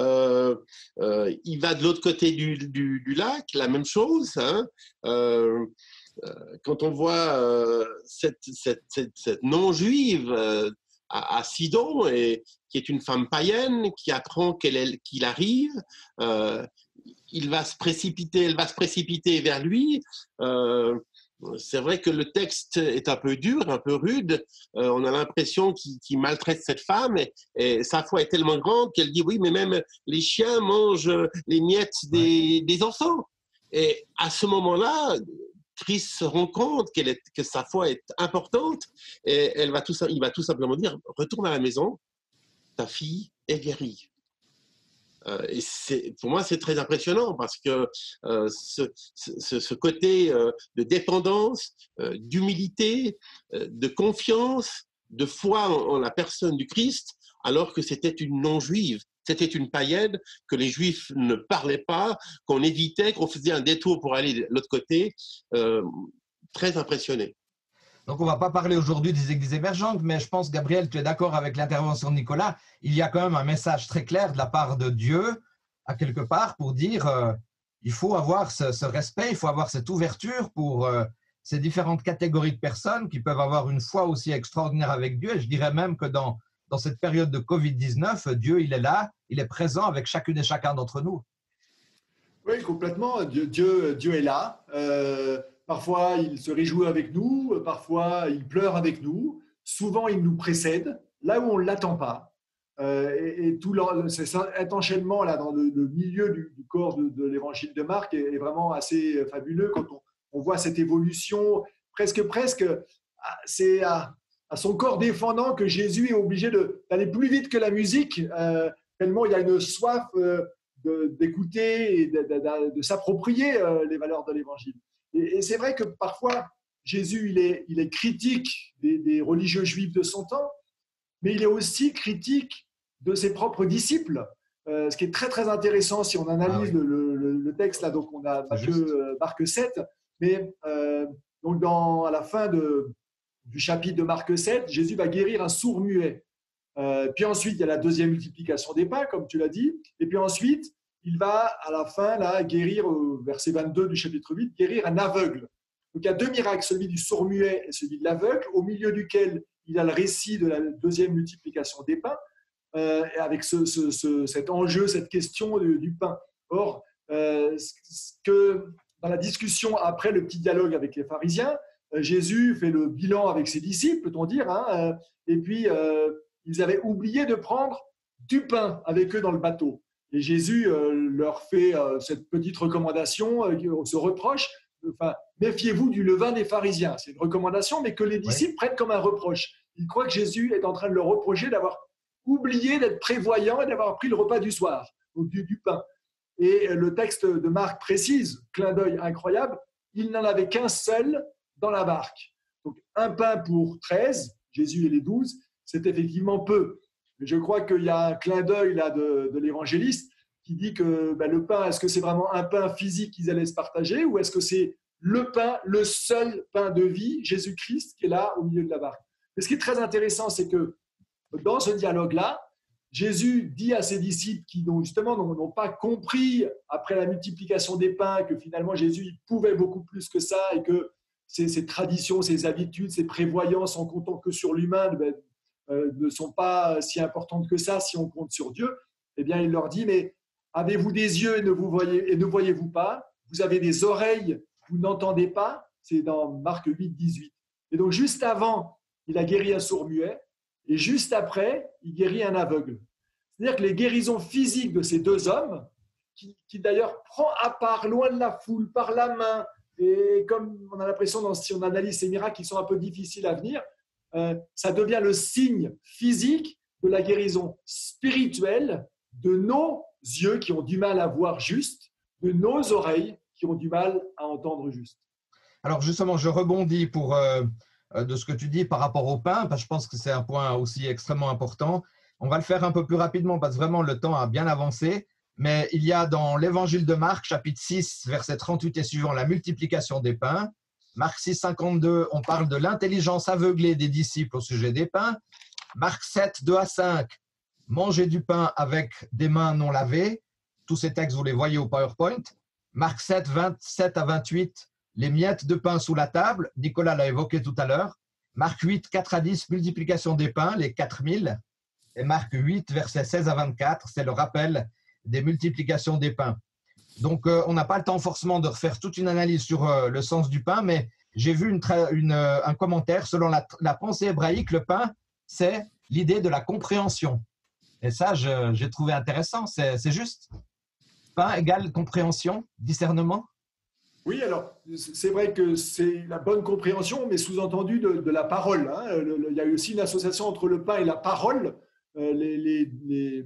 Il va de l'autre côté du lac, la même chose. Hein. Quand on voit cette non-juive à Sidon, qui est une femme païenne, qui apprend qu'il arrive, elle va se précipiter vers lui. C'est vrai que le texte est un peu dur, un peu rude. On a l'impression qu'il maltraite cette femme et sa foi est tellement grande qu'elle dit oui, mais même les chiens mangent les miettes des enfants. Et à ce moment-là, Christ se rend compte que sa foi est importante et il va tout simplement dire retourne à la maison, ta fille est guérie. Et pour moi, c'est très impressionnant parce que ce côté de dépendance, d'humilité, de confiance, de foi en la personne du Christ, alors que c'était une non-juive, c'était une païenne, que les Juifs ne parlaient pas, qu'on évitait, qu'on faisait un détour pour aller de l'autre côté, très impressionné. Donc, on ne va pas parler aujourd'hui des églises émergentes, mais je pense, Gabriel, tu es d'accord avec l'intervention de Nicolas. Il y a quand même un message très clair de la part de Dieu, à quelque part, pour dire il faut avoir ce respect, il faut avoir cette ouverture pour ces différentes catégories de personnes qui peuvent avoir une foi aussi extraordinaire avec Dieu. Et je dirais même que dans cette période de Covid-19, Dieu, il est là, il est présent avec chacune et chacun d'entre nous. Oui, complètement. Dieu est là. Parfois, il se réjouit avec nous, parfois, il pleure avec nous. Souvent, il nous précède, là où on ne l'attend pas. Et tout cet enchaînement là, dans le milieu du corps de l'évangile de Marc est vraiment assez fabuleux quand on voit cette évolution. Presque, c'est à son corps défendant que Jésus est obligé d'aller plus vite que la musique, tellement il y a une soif d'écouter et de s'approprier les valeurs de l'évangile. Et c'est vrai que parfois, Jésus, il est critique des religieux juifs de son temps, mais il est aussi critique de ses propres disciples. Ce qui est très, très intéressant si on analyse le texte. Là, donc, on a Marc 7, mais donc à la fin du chapitre de Marc 7, Jésus va guérir un sourd-muet. Puis ensuite, il y a la deuxième multiplication des pains, comme tu l'as dit. Et puis ensuite, il va, à la fin, là, guérir, au verset 22 du chapitre 8, guérir un aveugle. Donc, il y a deux miracles, celui du sourd-muet et celui de l'aveugle, au milieu duquel il a le récit de la deuxième multiplication des pains, avec cet enjeu, cette question du pain. Or, dans la discussion après le petit dialogue avec les pharisiens, Jésus fait le bilan avec ses disciples, peut-on dire, et puis ils avaient oublié de prendre du pain avec eux dans le bateau. Et Jésus leur fait cette petite recommandation, ce reproche, enfin, méfiez-vous du levain des pharisiens. C'est une recommandation, mais que les disciples prennent comme un reproche. Ils croient que Jésus est en train de leur reprocher d'avoir oublié d'être prévoyant et d'avoir pris le repas du soir, donc du pain. Et le texte de Marc précise, clin d'œil incroyable, il n'en avait qu'un seul dans la barque. Donc un pain pour 13, Jésus et les 12, c'est effectivement peu. Mais je crois qu'il y a un clin d'œil là de l'évangéliste qui dit que le pain, est-ce que c'est vraiment un pain physique qu'ils allaient se partager ou est-ce que c'est le pain, le seul pain de vie, Jésus-Christ, qui est là au milieu de la barque. Mais ce qui est très intéressant, c'est que dans ce dialogue-là, Jésus dit à ses disciples qui justement n'ont pas compris après la multiplication des pains que finalement Jésus il pouvait beaucoup plus que ça et que ses traditions, ses habitudes, ses prévoyances en comptant que sur l'humain ne sont pas si importantes que ça si on compte sur Dieu. Eh bien, il leur dit, mais avez-vous des yeux et ne voyez-vous pas? Vous avez des oreilles, vous n'entendez pas? C'est dans Marc 8, 18. Et donc, juste avant, il a guéri un sourd-muet. Et juste après, il guérit un aveugle. C'est-à-dire que les guérisons physiques de ces deux hommes, qui d'ailleurs prend à part, loin de la foule, par la main, et comme on a l'impression, si on analyse ces miracles qui sont un peu difficiles à venir, ça devient le signe physique de la guérison spirituelle de nos yeux qui ont du mal à voir juste, de nos oreilles qui ont du mal à entendre juste. Alors justement, je rebondis de ce que tu dis par rapport au pain, parce que je pense que c'est un point aussi extrêmement important. On va le faire un peu plus rapidement parce que vraiment le temps a bien avancé, mais il y a dans l'évangile de Marc, chapitre 6, verset 38 et suivant, la multiplication des pains. Marc 6, 52, on parle de l'intelligence aveuglée des disciples au sujet des pains. Marc 7, 2 à 5, manger du pain avec des mains non lavées. Tous ces textes, vous les voyez au PowerPoint. Marc 7, 27 à 28, les miettes de pain sous la table, Nicolas l'a évoqué tout à l'heure. Marc 8, 4 à 10, multiplication des pains, les 4000. Et Marc 8, versets 16 à 24, c'est le rappel des multiplications des pains. Donc, on n'a pas le temps forcément de refaire toute une analyse sur le sens du pain, mais j'ai vu un commentaire, selon la pensée hébraïque, le pain, c'est l'idée de la compréhension. Et ça, j'ai trouvé intéressant, c'est juste. Pain égale compréhension, discernement. Oui, alors c'est vrai que c'est la bonne compréhension, mais sous-entendu de la parole. Il y a eu aussi une association entre le pain et la parole. Les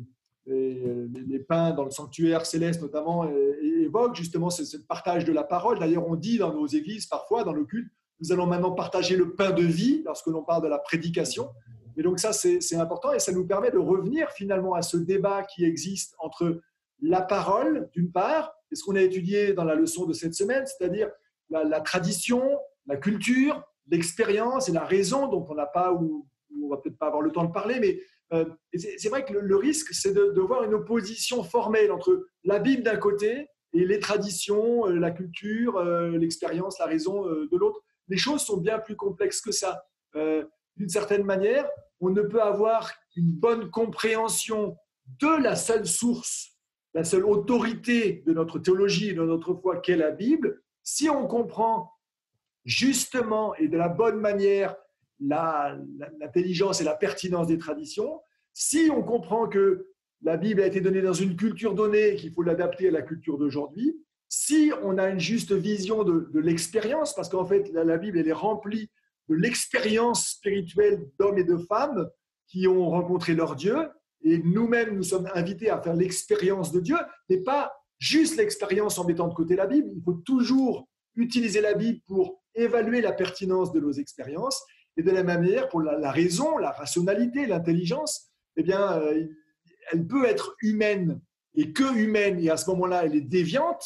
pains dans le sanctuaire céleste notamment évoquent justement ce partage de la parole. D'ailleurs, on dit dans nos églises, parfois dans le culte, nous allons maintenant partager le pain de vie lorsque l'on parle de la prédication. Et donc ça, c'est important et ça nous permet de revenir finalement à ce débat qui existe entre la parole, d'une part, et ce qu'on a étudié dans la leçon de cette semaine, c'est-à-dire la tradition, la culture, l'expérience et la raison dont on n'a pas, ou on va peut-être pas avoir le temps de parler, mais c'est vrai que le risque, c'est de voir une opposition formelle entre la Bible d'un côté et les traditions, la culture, l'expérience, la raison de l'autre. Les choses sont bien plus complexes que ça. D'une certaine manière, on ne peut avoir une bonne compréhension de la seule source, la seule autorité de notre théologie et de notre foi qu'est la Bible, si on comprend justement et de la bonne manière l'intelligence et la pertinence des traditions, si on comprend que la Bible a été donnée dans une culture donnée et qu'il faut l'adapter à la culture d'aujourd'hui, si on a une juste vision de l'expérience, parce qu'en fait la Bible elle est remplie de l'expérience spirituelle d'hommes et de femmes qui ont rencontré leur Dieu, et nous-mêmes nous sommes invités à faire l'expérience de Dieu, mais pas juste l'expérience en mettant de côté la Bible. Il faut toujours utiliser la Bible pour évaluer la pertinence de nos expériences. Et de la même manière, pour la raison, la rationalité, l'intelligence, eh bien, elle peut être humaine et que humaine, et à ce moment-là, elle est déviante.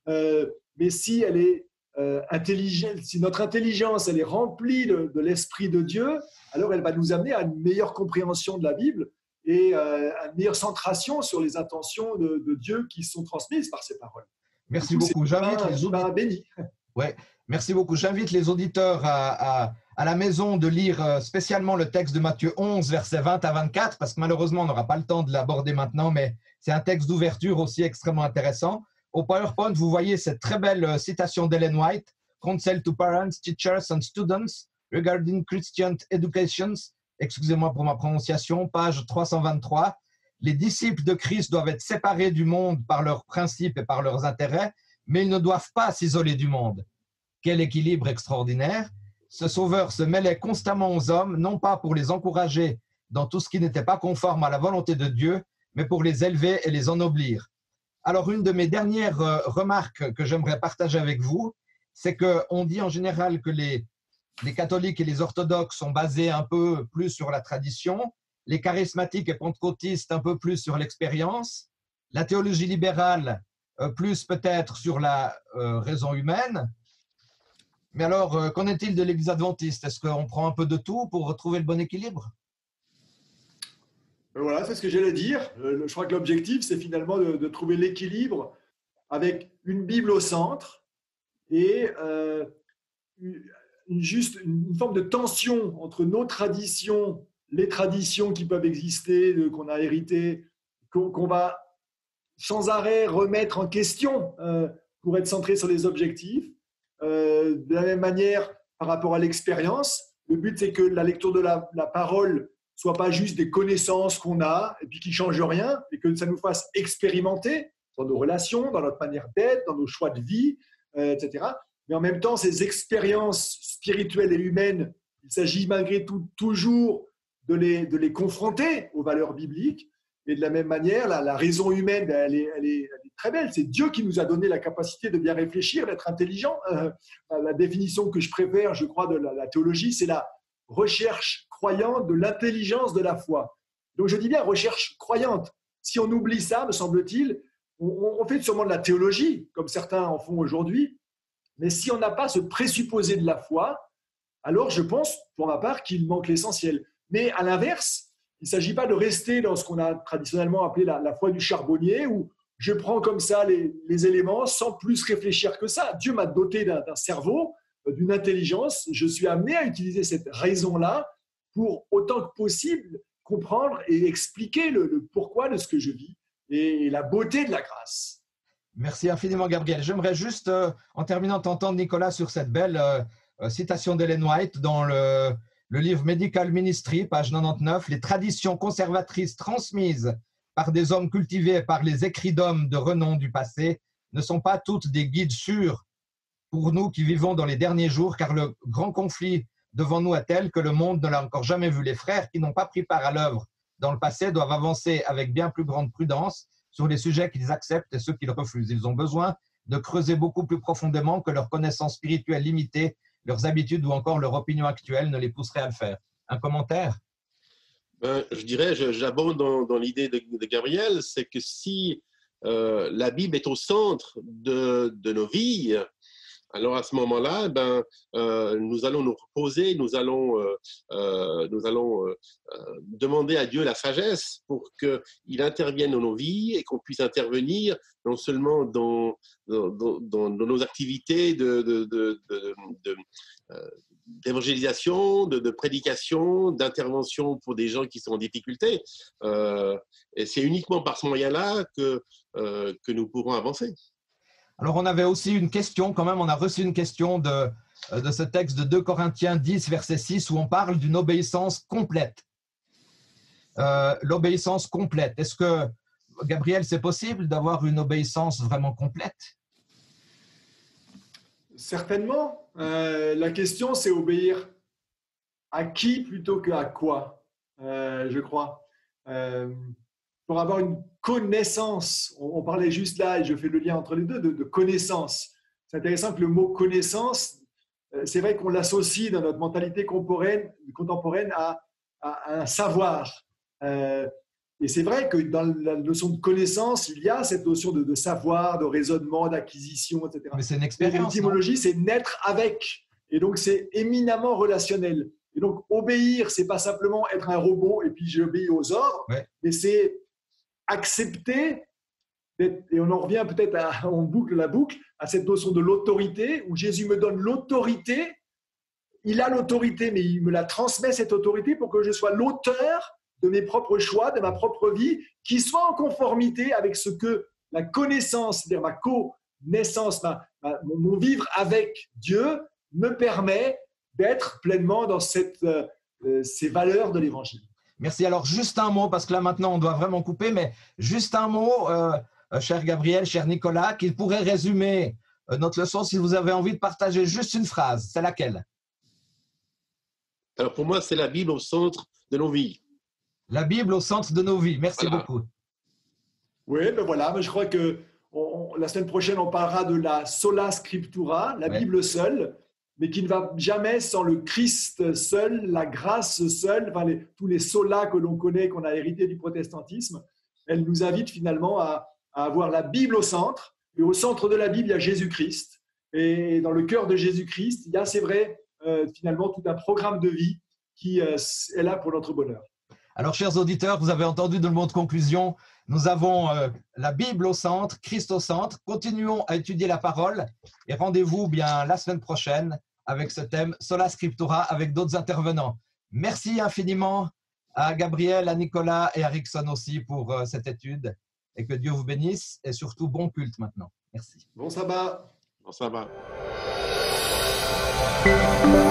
Mais si elle est intelligente, si notre intelligence elle est remplie de l'Esprit de Dieu, alors elle va nous amener à une meilleure compréhension de la Bible et à une meilleure centration sur les intentions de Dieu qui sont transmises par ces paroles. Merci beaucoup. J'invite les auditeurs. Ouais. Merci beaucoup. J'invite les auditeurs à la maison de lire spécialement le texte de Matthieu 11, versets 20 à 24, parce que malheureusement, on n'aura pas le temps de l'aborder maintenant, mais c'est un texte d'ouverture aussi extrêmement intéressant. Au PowerPoint, vous voyez cette très belle citation d'Ellen White, « Counsel to parents, teachers and students regarding Christian education », excusez-moi pour ma prononciation, page 323. Les disciples de Christ doivent être séparés du monde par leurs principes et par leurs intérêts, mais ils ne doivent pas s'isoler du monde. Quel équilibre extraordinaire! Ce sauveur se mêlait constamment aux hommes, non pas pour les encourager dans tout ce qui n'était pas conforme à la volonté de Dieu, mais pour les élever et les ennoblir. Alors, une de mes dernières remarques que j'aimerais partager avec vous, c'est qu'on dit en général que les catholiques et les orthodoxes sont basés un peu plus sur la tradition, les charismatiques et pentecôtistes un peu plus sur l'expérience, la théologie libérale plus peut-être sur la raison humaine. Mais alors, qu'en est-il de l'Église adventiste? Est-ce qu'on prend un peu de tout pour retrouver le bon équilibre? Voilà, c'est ce que j'allais dire. Je crois que l'objectif, c'est finalement de trouver l'équilibre avec une Bible au centre et une forme de tension entre nos traditions, les traditions qui peuvent exister, qu'on a héritées, qu'on va sans arrêt remettre en question pour être centré sur les objectifs. De la même manière, par rapport à l'expérience, le but, c'est que la lecture de la parole soit pas juste des connaissances qu'on a et puis qui ne changent rien, et que ça nous fasse expérimenter dans nos relations, dans notre manière d'être, dans nos choix de vie, etc. Mais en même temps, ces expériences spirituelles et humaines, il s'agit malgré tout toujours de les confronter aux valeurs bibliques. Et de la même manière, la raison humaine, elle est très belle. C'est Dieu qui nous a donné la capacité de bien réfléchir, d'être intelligent. La définition que je préfère, je crois, de la théologie, c'est la recherche croyante de l'intelligence de la foi. Donc je dis bien recherche croyante. Si on oublie ça, me semble-t-il, on fait sûrement de la théologie, comme certains en font aujourd'hui, mais si on n'a pas ce présupposé de la foi, alors je pense, pour ma part, qu'il manque l'essentiel. Mais à l'inverse, il ne s'agit pas de rester dans ce qu'on a traditionnellement appelé la foi du charbonnier, où je prends comme ça les éléments sans plus réfléchir que ça. Dieu m'a doté d'un cerveau, d'une intelligence. Je suis amené à utiliser cette raison-là pour, autant que possible, comprendre et expliquer le pourquoi de ce que je vis et la beauté de la grâce. Merci infiniment, Gabriel. J'aimerais juste, en terminant, t'entendre, Nicolas, sur cette belle citation d'Ellen White dans le livre Medical Ministry, page 99, « Les traditions conservatrices transmises par des hommes cultivés par les écrits d'hommes de renom du passé ne sont pas toutes des guides sûrs pour nous qui vivons dans les derniers jours, car le grand conflit devant nous est tel que le monde ne l'a encore jamais vu. Les frères qui n'ont pas pris part à l'œuvre dans le passé doivent avancer avec bien plus grande prudence sur les sujets qu'ils acceptent et ceux qu'ils refusent. Ils ont besoin de creuser beaucoup plus profondément que leur connaissance spirituelle limitée, leurs habitudes ou encore leur opinion actuelle ne les pousserait à le faire. Un commentaire? Je dirais, j'abonde dans l'idée de Gabriel, c'est que si la Bible est au centre de nos vies, alors à ce moment-là, nous allons nous reposer, nous allons demander à Dieu la sagesse pour qu'il intervienne dans nos vies et qu'on puisse intervenir non seulement dans nos activités d'évangélisation, de prédication, d'intervention pour des gens qui sont en difficulté. Et c'est uniquement par ce moyen-là que nous pourrons avancer. Alors, on avait aussi une question, quand même, on a reçu une question de ce texte de 2 Corinthiens 10, verset 6, où on parle d'une obéissance complète. L'obéissance complète. Est-ce que, Gabriel, c'est possible d'avoir une obéissance vraiment complète? Certainement. La question, c'est obéir à qui plutôt qu'à quoi, je crois. Pour avoir une connaissance, on parlait juste là, et je fais le lien entre les deux, de connaissance. C'est intéressant que le mot connaissance, c'est vrai qu'on l'associe dans notre mentalité contemporaine à un savoir. Et c'est vrai que dans la notion de connaissance, il y a cette notion de savoir, de raisonnement, d'acquisition, etc. Mais c'est une expérience. L'étymologie, c'est naître avec. Et donc, c'est éminemment relationnel. Et donc, obéir, c'est pas simplement être un robot et puis j'obéis aux ordres, mais c'est accepter, et on en revient peut-être, on boucle la boucle, à cette notion de l'autorité, où Jésus me donne l'autorité. Il a l'autorité, mais il me la transmet, cette autorité, pour que je sois l'auteur de mes propres choix, de ma propre vie, qui soit en conformité avec ce que la connaissance, c'est-à-dire ma connaissance, mon vivre avec Dieu, me permet d'être pleinement dans ces valeurs de l'Évangile. Merci. Alors, juste un mot, parce que là, maintenant, on doit vraiment couper, mais juste un mot, cher Gabriel, cher Nicolas, qui pourrait résumer notre leçon si vous avez envie de partager juste une phrase. C'est laquelle? Alors, pour moi, c'est la Bible au centre de nos vies. La Bible au centre de nos vies. Merci beaucoup. Oui, ben voilà, mais je crois que la semaine prochaine, on parlera de la sola scriptura, la Bible seule, mais qui ne va jamais sans le Christ seul, la grâce seule, enfin tous les solas que l'on connaît, qu'on a hérité du protestantisme. Elle nous invite finalement à avoir la Bible au centre, et au centre de la Bible, il y a Jésus-Christ. Et dans le cœur de Jésus-Christ, il y a, c'est vrai, finalement tout un programme de vie qui est là pour notre bonheur. Alors, chers auditeurs, vous avez entendu de le mot de conclusion. Nous avons la Bible au centre, Christ au centre. Continuons à étudier la parole et rendez-vous bien la semaine prochaine avec ce thème Sola Scriptura avec d'autres intervenants. Merci infiniment à Gabriel, à Nicolas et à Rickson aussi pour cette étude et que Dieu vous bénisse et surtout bon culte maintenant. Merci. Bon sabbat. Bon sabbat.